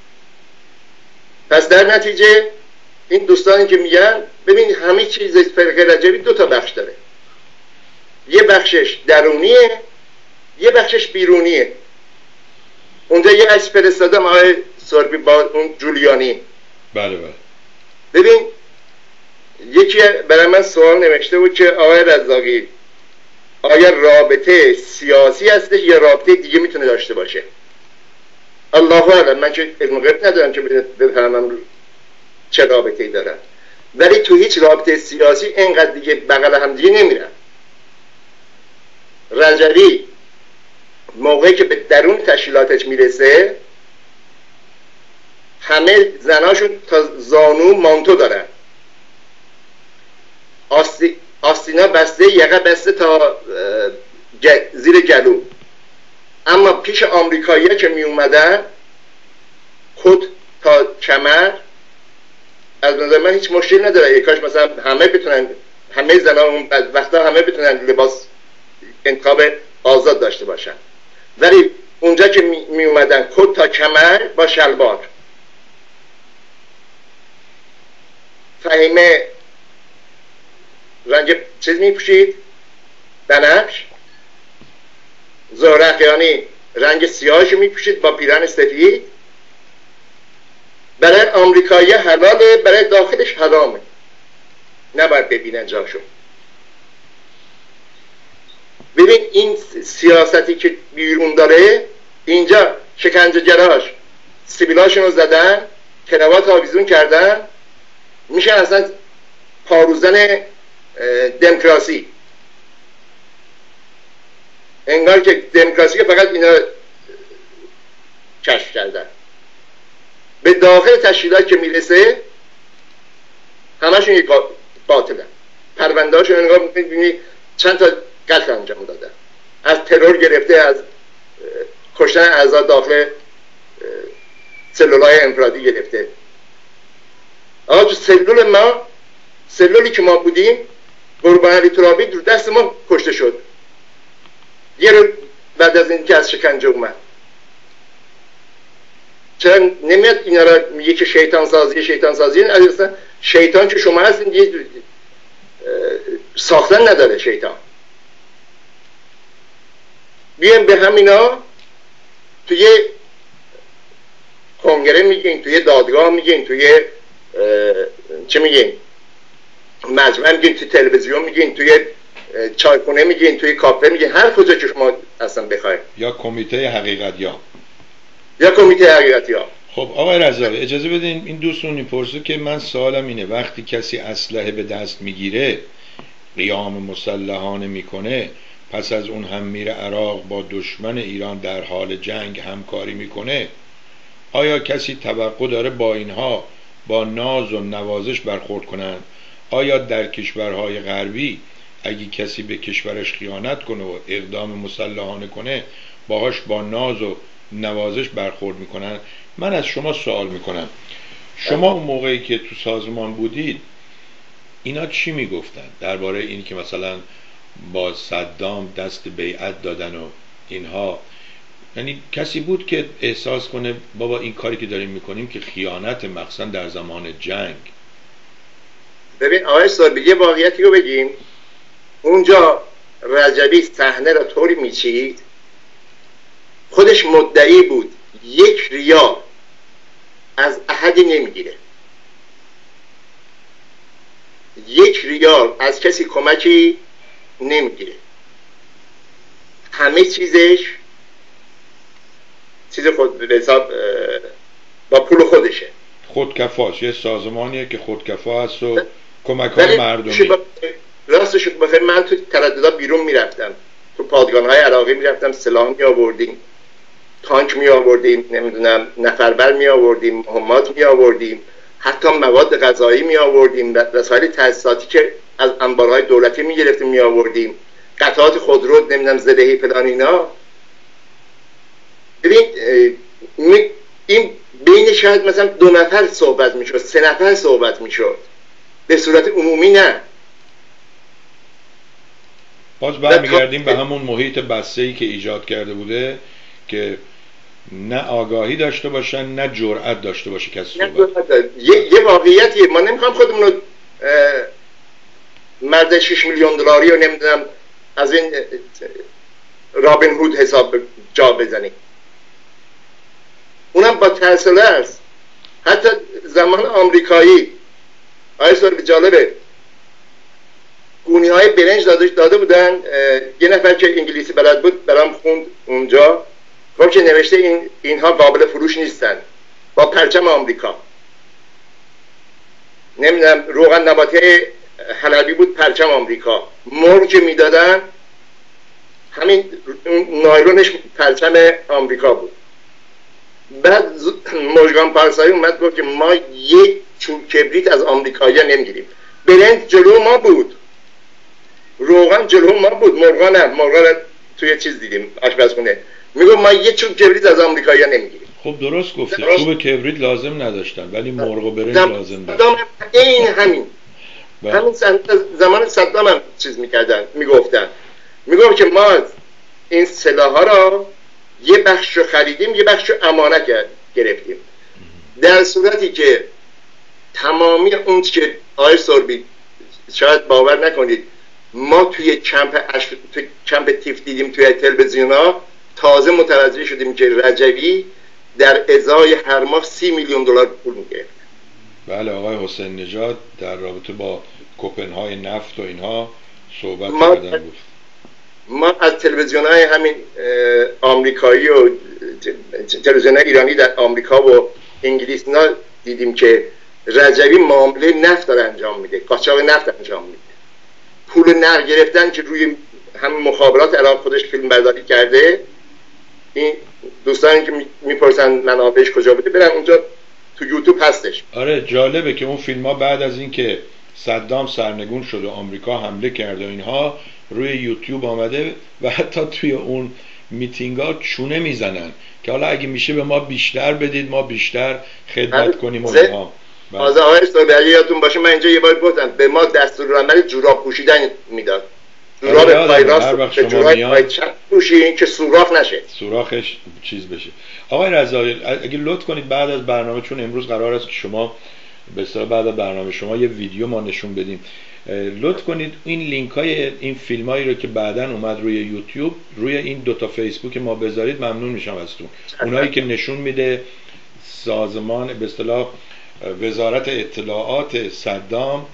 پس در نتیجه این دوستانی که میگن ببین همه چیز فرقه رجوی 2 تا بخش داره، یه بخشش درونیه، یه بخشش بیرونیه. اونجا یه عکس فرستادم آقای سربی با اون جولیانی. بله بله. ببین یکی برای من سوال نوشته بود که آقای رزاقی آیا رابطه سیاسی هستش یا رابطه دیگه میتونه داشته باشه؟ الله اعلم، من که علم غیب ندارم که بفهمم چه رابطه‌ای دارن، ولی تو هیچ رابطه سیاسی اینقدر دیگه بغل هم دیگه نمیرن. رجوی موقعی که به درون تشکیلاتش میرسه همه زناشون تا زانو مانتو دارن، آستینا بسته، یقه بسته تا زیر گلو. اما پیش آمریکایی‌ها که می اومدن کت تا کمر، از نظر من هیچ مشکل نداره. کاش مثلا همه بتونن، همه زنان اون وقتا همه بتونن لباس انتخاب آزاد داشته باشن، ولی اونجا که می اومدن کت تا کمر با شلوار. فهیمه رنگ چیز می پوشید، بنفش. زهرخیانی رنگ سیاهش می پوشید با پیرن سفید. برای آمریکایی حلاله، برای داخلش حرامه، نباید ببینن جاشو. ببین این سیاستی که بیرون داره، اینجا شکنجه جراش سیبیلاشون رو زدن، کراوات آویزون کردن، میشه اصلا پاروزن دموکراسی. انگار که دموکراسی فقط اینا کشف کردن. به داخل تشکیلات که میرسه همشون یک باطلن. پرونده هاشون انگار میبینی چند تا قتل انجام دادن، از ترور گرفته، از کشتن اعضا داخل سلولای انفرادی گرفته. آقا تو سلول ما، سلولی که ما بودیم، قربان علی ترابی رو دست ما کشته شد یه رو بعد از این که از شکنجه اومد. چرا نمیاد اینا را میگه که شیطان سازی؟ اصلا شیطان که شما هستین یه ساختن نداره شیطان. بیایم به همینا توی کنگره میگین، توی دادگاه میگین، توی چه میگین، مجمع میگین، توی تلویزیون میگین، توی چایخونه میگین، توی کافه میگین، هر کجا که شما اصلا بخواید، یا کمیته حقیقتیاب. خب آقای رزاقی اجازه بدین این دوستون میپرسه که من سوالم اینه، وقتی کسی اسلحه به دست میگیره قیام مسلحانه میکنه، پس از اون هم میره عراق با دشمن ایران در حال جنگ همکاری میکنه، آیا کسی توقع داره با اینها با ناز و نوازش برخورد کنند؟ آیا در کشورهای غربی اگه کسی به کشورش خیانت کنه و اقدام مسلحانه کنه باهاش با ناز و نوازش برخورد میکنن؟ من از شما سوال میکنم، شما اون موقعی که تو سازمان بودید اینا چی میگفتن درباره این که مثلا با صدام دست بیعت دادن و اینها؟ یعنی کسی بود که احساس کنه بابا این کاری که داریم میکنیم که خیانت، مخصوصا در زمان جنگ؟ ببین آقای صاحبی، یه واقعیتی رو بگیم. اونجا رجبی صحنه را طوری میچید، خودش مدعی بود 1 ریال از احدی نمیگیره، 1 ریال از کسی کمکی نمیگیره، همه چیزش چیز خود به حساب با پول خودشه، خودکفاست. یه سازمانیه که خودکفا هست و کمک های مردمی. راستش بخیر من تو ترددها بیرون میرفتم، تو پادگان‌های عراقی میرفتم، سلاح می آوردیم، تانک می آوردیم، نمیدونم نفربر می آوردیم، مهمات می آوردیم، حتی مواد غذایی می آوردیم، وسایل تجهیزاتی که از انبارهای دولتی می گرفتیم می آوردیم، قطعات خودرو، نمیدونم زدهی فلان اینا. ببین این بین شاید مثلا 2 نفر صحبت می شد، 3 نفر صحبت می شد، به صورت عمومی نه. باز برمیگردیم به همون محیط بسته‌ای که ایجاد کرده بوده که نه آگاهی داشته باشن نه جرأت داشته باشه کسی صحبت. یه واقعیتیه، ما نمیخوام خودمون رو مرد 6 میلیون دلاری رو نمیدونم از این رابین هود حساب جا بزنیم، اونم با ترسله است. حتی زمان آمریکایی آیه سوال جالبه، گونی های برنج داده بودن، یه نفر که انگلیسی بلد بود برام خوند اونجا، گفت که نوشته اینها قابل فروش نیستن، با پرچم آمریکا. نمیدونم روغن نباتی حلبی بود، پرچم آمریکا. مرغ که میدادن همین نایلونش پرچم آمریکا بود. بعد مژگان پارسایی اومد گفت که ما یک چوب کبریت از آمریکایی‌ها نمیگیریم. برنج جلو ما بود، روغن جلو ما بود، مرغان توی چیز دیدیم آشپزخونه، میگم ما یه چوب کبریت از آمریکایی‌ها نمیگیریم. خب درست گفتی، چوب کبریت لازم نداشتن ولی مرغ و برنج لازم داشتن. این همین زمان صدام هم چیز میکردن، میگفتن که ما این سلاح‌ها را یه بخش رو خریدیم، یه بخش رو امانت گرفتیم، در صورتی که تمامی اون که آقای سربی شاید باور نکنید ما توی کمپ تیف دیدیم توی تلویزیونا، تازه متوجه شدیم که رجوی در ازای هر ماه 30 میلیون دلار پول میگرفت. بله آقای حسین نژاد در رابطه با کوپنهای نفت و اینها صحبت کردن بود. ما از تلویزیون‌های همین آمریکایی و تلویزیون‌های ایرانی در آمریکا و انگلیس دیدیم که رجوی معامله نفت داره انجام میده، قاچاق نفت انجام میده، پول نقد گرفتن که روی همین مخابرات عراق خودش فیلم برداری کرده. این دوستانی که میپرسن منابعش کجا بوده برن اونجا تو یوتیوب هستش. آره جالبه که اون فیلم ها بعد از این که صدام سرنگون شد و آمریکا حمله کرده و اینها روی یوتیوب آمده و حتی توی اون میتینگ ها چونه میزنن که حالا اگه میشه به ما بیشتر بدید، ما بیشتر خدمت کنیم و اینها. از آقای صابری یادتون باشه من اینجا یه بار گفتم به ما دستورالعمل جوراب پوشیدن میداد، جوراب پای راست به جوراب پای چپ پوشین که سوراخ نشه، سوراخش چیز بشه. آقای رضایی اگه لطف کنید بعد از برنامه، چون امروز قرار است که شما به اصطلاح بعد از برنامه شما یه ویدیو ما نشون بدیم، لطف کنید این لینک های این فیلم هایی رو که بعداً اومد روی یوتیوب روی این 2 تا فیسبوک ما بذارید، ممنون میشم ازتون. اونایی که نشون میده سازمان به اصطلاح وزارت اطلاعات صدام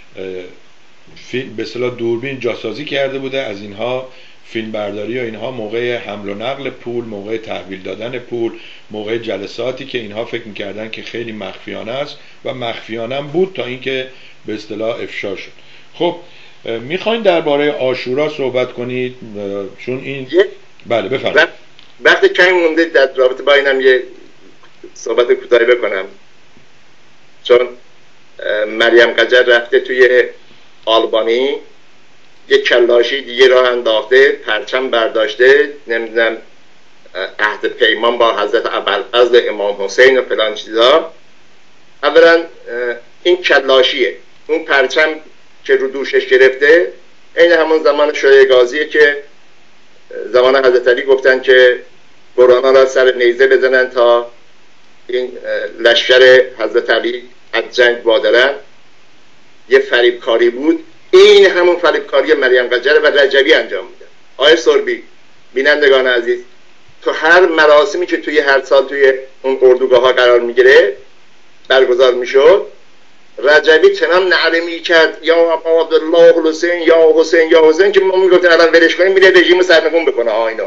به اصطلاح دوربین جاسازی کرده بوده از اینها، فیلم برداری و اینها، موقع حمل و نقل پول، موقع تحویل دادن پول، موقع جلساتی که اینها فکر میکردن که خیلی مخفیانه است و مخفیانه بود تا اینکه به اصطلاح افشا شد. خب میخواین درباره عاشورا صحبت کنید؟ چون این بله بفرمایید. وقتی کمی مونده در رابطه با اینم یه صحبت کوتاهی بکنم، چون مریم قجر رفته توی آلبانی یه کلاشی دیگه راه انداخته، پرچم برداشته، نمیدونم عهد پیمان با حضرت ابوالفضل امام حسین و فلان چیزا. اولا این کلاشیه، اون پرچم که رو دوشش گرفته این همون زمان شایع گازیه که زمان حضرت علی گفتن که قرانا را سر نیزه بزنن تا این لشکر حضرت علی از جنگ وادارن. یه فریبکاری بود، این همون فریبکاری مریم قجر و رجبی انجام میده. آقای سربی، بینندگان عزیز، تو هر مراسمی که توی هر سال توی اون اردوگاه ها قرار میگیره برگزار میشد، رجبی چنان نعره میکرد یا عبدالله حسین یا حسین یا حسین که ما میگفتن الان ولش کنیم میره رژیم سرنگون بکنه اینا.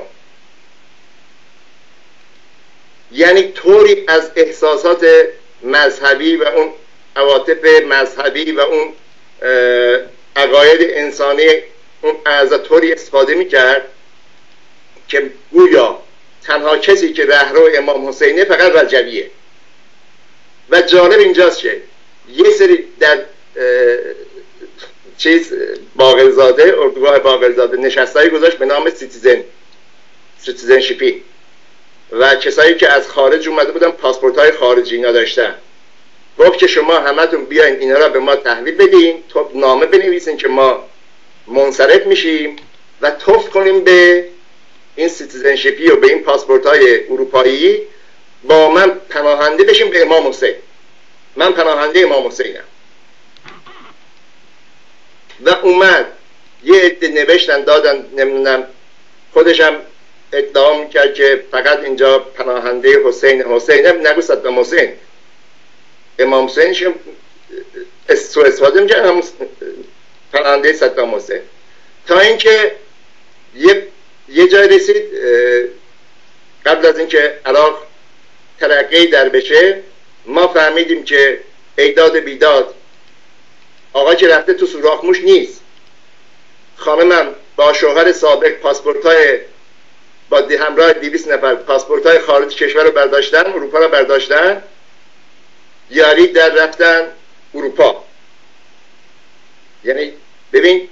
یعنی طوری از احساسات مذهبی و اون عواطف مذهبی و اون عقاید انسانی اون اعضا طوری استفاده میکرد که گویا تنها کسی که رهرو امام حسینه فقط رجبیه. و جالب اینجاست که یه سری در باقرزاده، اردوگاه باقرزاده نشستایی گذاشت به نام سیتیزنشیپی و کسایی که از خارج اومده بودن پاسپورت های خارجی اینا داشتن. گفت که شما همتون بیاین اینا را به ما تحویل بدین، تو نامه بنویسین که ما منصرف میشیم و توف کنیم به این سیتیزنشیپی و به این پاسپورت های اروپایی، با من پناهنده بشیم به امام حسین. من پناهنده امام حسینم. و اومد یه عده نوشتن دادن، نمیدونم خودشم ادعا میکرد که فقط اینجا پناهنده حسینم، نگو صدام حسین، امام حسینش سو استفاده میکرد، هم پناهنده صدام حسین. تا اینکه یه جای رسید قبل از اینکه عراق ترقی در بشه، ما فهمیدیم که ایداد بیداد آقا که رفته تو سوراخ موش نیست. خانمم با شوهر سابق پاسپورت‌های با همراه 200 نفر پاسپورت‌های خارج کشور رو برداشتن، اروپا رو برداشتن، یاری در رفتن اروپا. یعنی ببین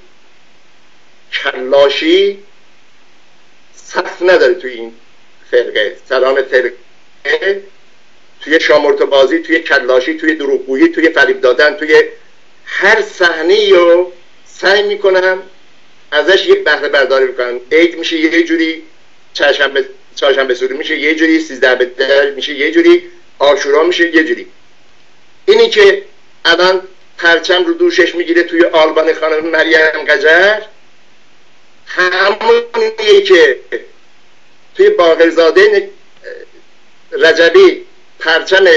کلاشی صف نداره توی این فرقه، سران فرقه توی شامرتبازی، توی کلاشی، توی دروغگویی، توی فریب دادن، توی هر صحنه‌ای رو سعی میکنن ازش یه بهره برداری میکنن. عید میشه یه جوری، چهارشنبه سوری میشه یه جوری، 13 بدر میشه یه جوری، عاشورا میشه یه جوری. اینی که الان پرچم رو دوشش میگیره توی آلبانی خانم مریم قجر، همونیه که توی باقرزاده رجبی پرچم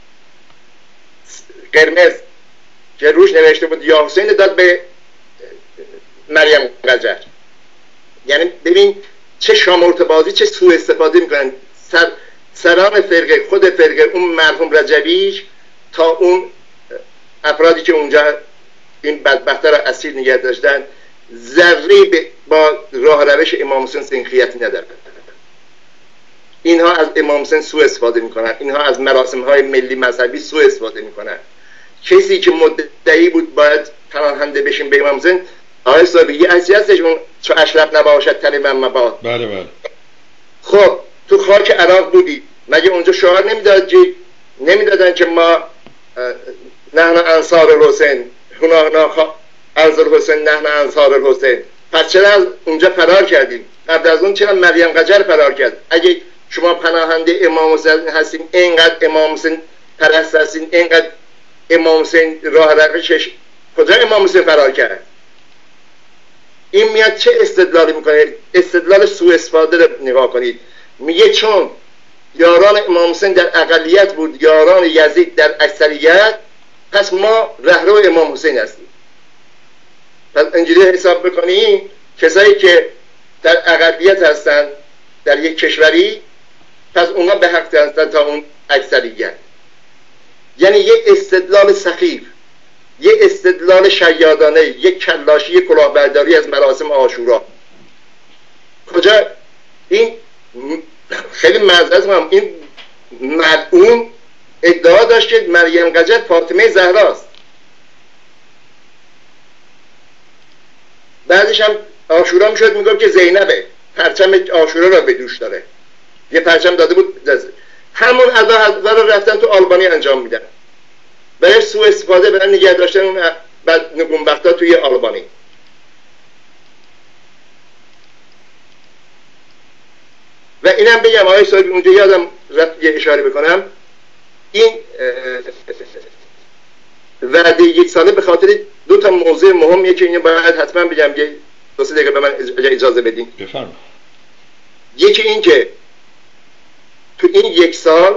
قرمز که روش نوشته بود یا حسین داد به مریم قجر. یعنی ببین چه شامرتبازی، چه سوء استفاده میکنن سران فرقه، خود فرقه، اون مرحوم رجبیش تا اون افرادی که اونجا این بدبخته را اسیر نگه داشتن، ذره با راه روش امام حسین سنخیتی ندارن. اینها از امام حسین سوء استفاده میکنن، اینها از مراسم های ملی مذهبی سوء استفاده میکنن. کسی که مدعی بود باید پناهنده بشیم به امام حسین، آقای صاحبی یه عکسی هستش اون چو اشرف نباشد تن من مباد. بله بله. خب تو خاک عراق بودی، مگه اونجا شعار نمیدادن که ما نحن انصار الحسین، هنا ارض الحسین نحن انصار الحسین؟ پس چرا از اونجا فرار کردیم؟ قبل از اون چرا مریم قجر فرار کرد؟ اگه شما پناهنده امام حسین هستین، اینقدر امام حسین پرست هستین، اینقدر امام حسین راه روشش، کجا امام حسین فرار کرد؟ این میاد چه استدلالی میکنه؟ استدلال سوء استفاده رو نگاه کنید. میگه چون یاران امام حسین در اقلیت بود، یاران یزید در اکثریت، پس ما رهرو امام حسین هستیم. پس اینجوری حساب بکنیم کسایی که در اقلیت هستن در یک کشوری، پس اونا به حق هستن تا اون اکثریت. یعنی یک استدلال سخیف، یه استدلال شیادانه، یک کلاشی، یک کلاهبرداری از مراسم عاشورا. کجا این خیلی معذرت میخوام، این ملعون ادعا داشت که مریم قجر فاطمه زهراست، بعدش هم عاشورا میشد میگفت که زینبه، پرچم عاشورا را به دوش داره، یه پرچم داده بود دست. همون ادا رو رفتن تو آلبانی انجام میدن برای سوء استفاده، برای نگه داشتن اون نگونبختا توی آلبانی. و اینم بگم آقای صاحبی، اونجا یادم رفت یه اشاره بکنم، این وعده یک ساله به خاطر دو تا موضوع مهمیه که اینو باید حتما بگم، یه دو سه دقیقه به من اجازه بدین. بفرمایید. یکی این که تو این یک سال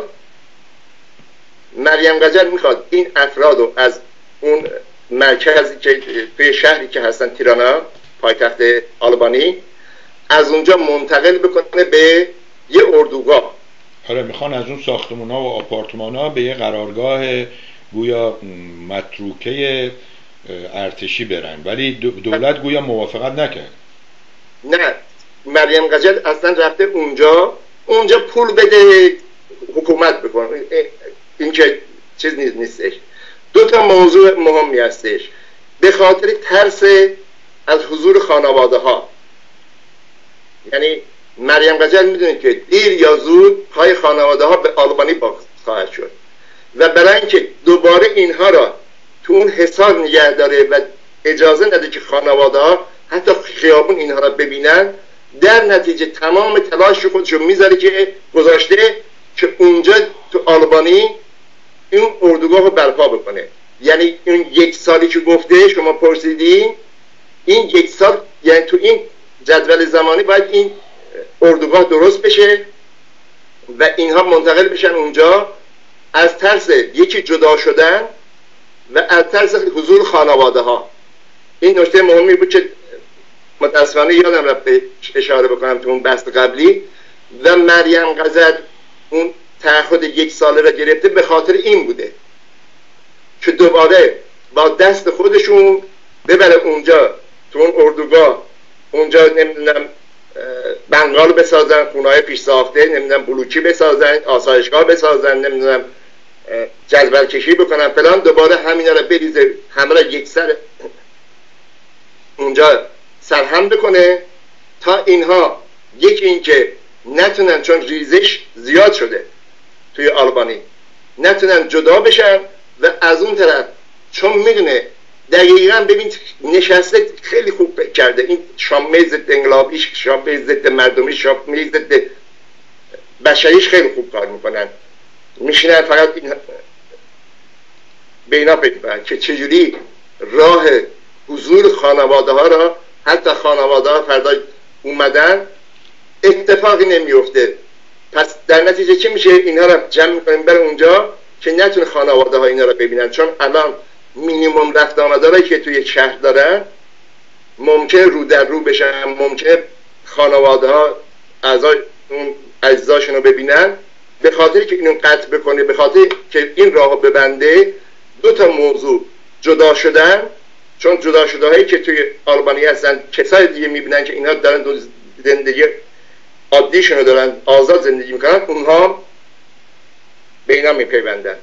مریم قجر میخواد این افراد رو از اون مرکزی که توی شهری که هستن تیرانا، پایتخت آلبانی، از اونجا منتقل بکنه به یه اردوگاه. آره، میخوان از اون ساختمونا و آپارتمانا به یه قرارگاه گویا متروکه ارتشی برن، ولی دولت گویا موافقت نکرد. نه، مریم قجر اصلا رفته اونجا پول بده حکومت بکنه. این که چیز نیستش. دو تا موضوع مهمی هستش. به خاطر ترس از حضور خانواده ها، یعنی مریم قجر میدونه که دیر یا زود پای خانواده ها به آلبانی باز خواهد شد و برای اینکه دوباره اینها را تو اون حصار نگه داره و اجازه نده که خانواده ها حتی خیابون اینها را ببینن، در نتیجه تمام تلاش خودشو میذاره که گذاشته که اونجا تو آلبانی این اردوگاه رو برپا بکنه. یعنی این یک سالی که گفته شما پرسیدین، این یک سال یعنی تو این جدول زمانی باید این اردوگاه درست بشه و اینها منتقل بشن اونجا، از ترس یکی جدا شدن و از ترس حضور خانواده ها. این نکته مهمی بود که متاسفانه یادم رفت اشاره بکنم تو اون بحث قبلی. و مریم قجر اون تعهد یک ساله را گرفته به خاطر این بوده که دوباره با دست خودشون ببره اونجا تو اون اردوگاه، اونجا نمیدونم بنگال بسازن، خونه‌های پیش ساخته، نمیدونم بلوکی بسازن، آسایشگاه بسازن، نمیدونم جذبه کشی بکنن فلان، دوباره همینا رو بریزه همه را یک سر اونجا سرهم بکنه تا اینها یکی این که نتونن، چون ریزش زیاد شده توی آلبانی، نتونن جدا بشن و از اون طرف چون میدونه دقیقاً ببین نشسته خیلی خوب کرده، این شامه ضد انقلابیش، شامه ضد مردمیش، شامه ضد بشریش خیلی خوب کار میکنن، میشینن فقط این به اینا فکر کنن که چجوری راه حضور خانواده ها را، حتی خانواده ها فردا اومدن اتفاقی نمیفته. پس در نتیجه چی میشه؟ اینها را جمع میکنیم بره اونجا که نتونه خانواده ها اینا را ببینن، چون الان مینیمم رفت آمدایی که توی شهر دارن ممکنه رو در رو بشن، ممکنه خانواده ها اون اجزاشون رو ببینن. به خاطر که اینو قطع بکنه، به خاطر که این راهو ببنده، دو تا موضوع جدا شدن، چون جدا شده هایی که توی آلبانی هستن کسای دیگه میبینن که اینا دارن زندگی عادیشون رو دارن آزاد زندگی میکنن، اونها به اینا میپیوندن.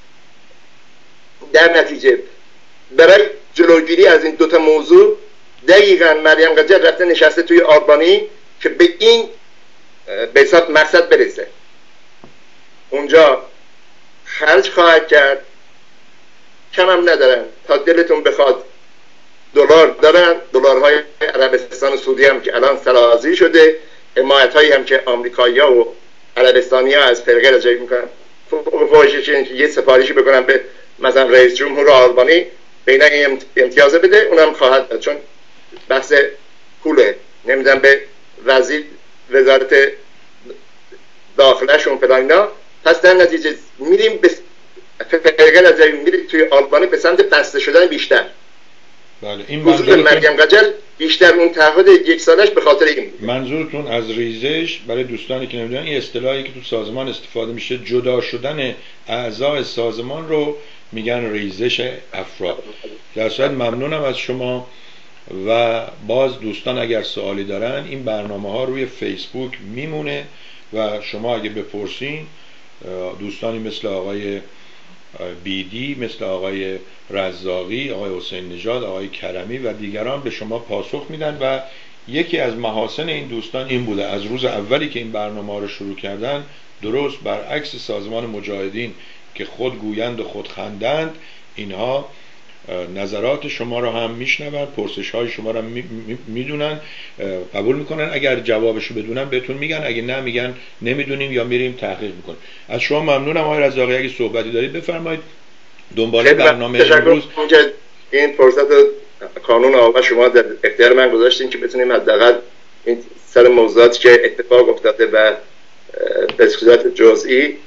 در نتیجه برای جلوگیری از این دوتا موضوع دقیقاً مریم قجر رفته نشسته توی آلبانی که به این به حساب مقصد برسه. اونجا خرج خواهد کرد، کم هم ندارن، تا دلتون بخواد دلار دارن، دلارهای عربستان و سعودی هم که الان سرازیر شده، حمایت هایی هم که آمریکایی ها و عربستانی ها از فرقه رجایی میکنن. فوقش اینه که یه سفارشی بکنن به مثلا رئیس جمهور آلبانی به اینا امتیاز بده، اونم خواهد داد، چون بحث پوله. نمیدن به وزیر وزارت داخلشون فلان اینا. پس در نتیجه میریم به فرقه رجایی، میریم توی آلبانی به سمت بسته شدن بیشتر. بله، این منظورتون مریم قجر بیشتر اون تعهد یک سالش به خاطر این بود. منظورتون از ریزش، برای دوستانی که نمیدونن، این اصطلاحی که تو سازمان استفاده میشه، جدا شدن اعضای سازمان رو میگن ریزش افراد. در صورت ممنونم از شما و باز دوستان اگر سوالی دارن این برنامه ها روی فیسبوک میمونه و شما اگه بپرسین دوستانی مثل آقای بیدی، مثل آقای رزاقی، آقای حسین نژاد، آقای کرمی و دیگران به شما پاسخ میدن. و یکی از محاسن این دوستان این بوده از روز اولی که این برنامه رو شروع کردن، درست برعکس سازمان مجاهدین که خود گویند و خود خندند، اینها نظرات شما رو هم میشنون، پرسش های شما رو میدونن، قبول میکنن. اگر جوابشو بدونن بهتون میگن، اگه نه میگن نمیدونیم یا میریم تحقیق میکنیم. از شما ممنونم آقای رزاقی. اگه صحبتی دارید بفرمایید. دنباله برنامه امروز که این فرصت کانون آوا شما در اختیار من گذاشتین که بتونیم حداقل این سر موضوعاتی که اتفاق افتاده و به صورت جزئی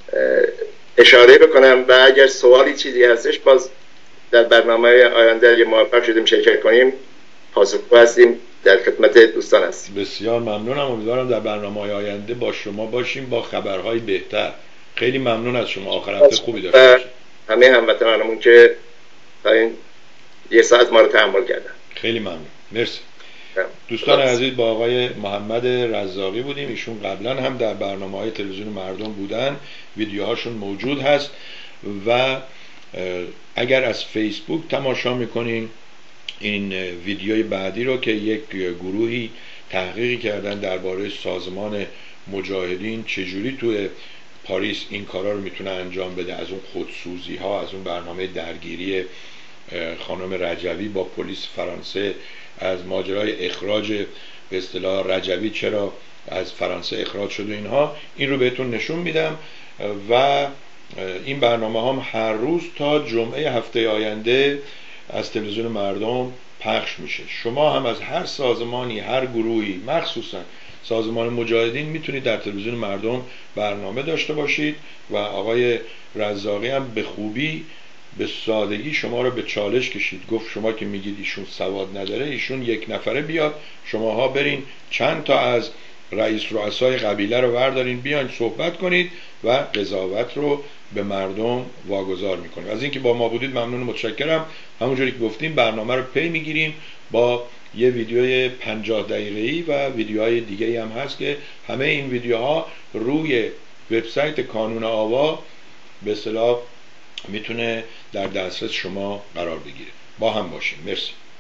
اشاره بکنم و اگر سوالی چیزی هستش باز در برنامه آینده اگه موفق شدیم شرکت کنیم پاسخگو هستیم، در خدمت دوستان هستیم. بسیار ممنونم. امیدوارم در برنامه آینده با شما باشیم با خبرهای بهتر. خیلی ممنون از شما. آخر هفته خوبی داشته باشید. همه هموطنانمون که تا این یه ساعت ما رو تحمل کردن. خیلی ممنون. مرسی. دوستان عزیز، با آقای محمد رزاقی بودیم. ایشون قبلا هم در برنامه‌های تلویزیون مردم بودن، ویدیوهاشون موجود هست و اگر از فیسبوک تماشا میکنین این ویدیوی بعدی رو که یک گروهی تحقیقی کردن درباره سازمان مجاهدین چجوری توی پاریس این کارا رو میتونه انجام بده، از اون خودسوزی ها، از اون برنامه درگیری خانم رجوی با پلیس فرانسه، از ماجرای اخراج به اصطلاح رجوی چرا از فرانسه اخراج شد و اینها، این رو بهتون نشون میدم. و این برنامه هم هر روز تا جمعه هفته آینده از تلویزیون مردم پخش میشه. شما هم از هر سازمانی، هر گروهی، مخصوصا سازمان مجاهدین میتونید در تلویزیون مردم برنامه داشته باشید و آقای رزاقی هم به خوبی به سادگی شما رو به چالش کشید. گفت شما که میگید ایشون سواد نداره، ایشون یک نفره بیاد، شماها برین چند تا از رئیس رؤسای قبیله رو بردارین بیاین صحبت کنید و قضاوت رو به مردم واگذار میکنید. از اینکه با ما بودید ممنون و متشکرم. همونجوری که گفتیم برنامه رو پی میگیریم با یه ویدیوی 50 دقیقه‌ای و ویدیوهای دیگه‌ای هم هست که همه این ویدیوها روی وبسایت کانون آوا به اصطلاح میتونه در دسترس شما قرار بگیره. با هم باشیم. مرسی.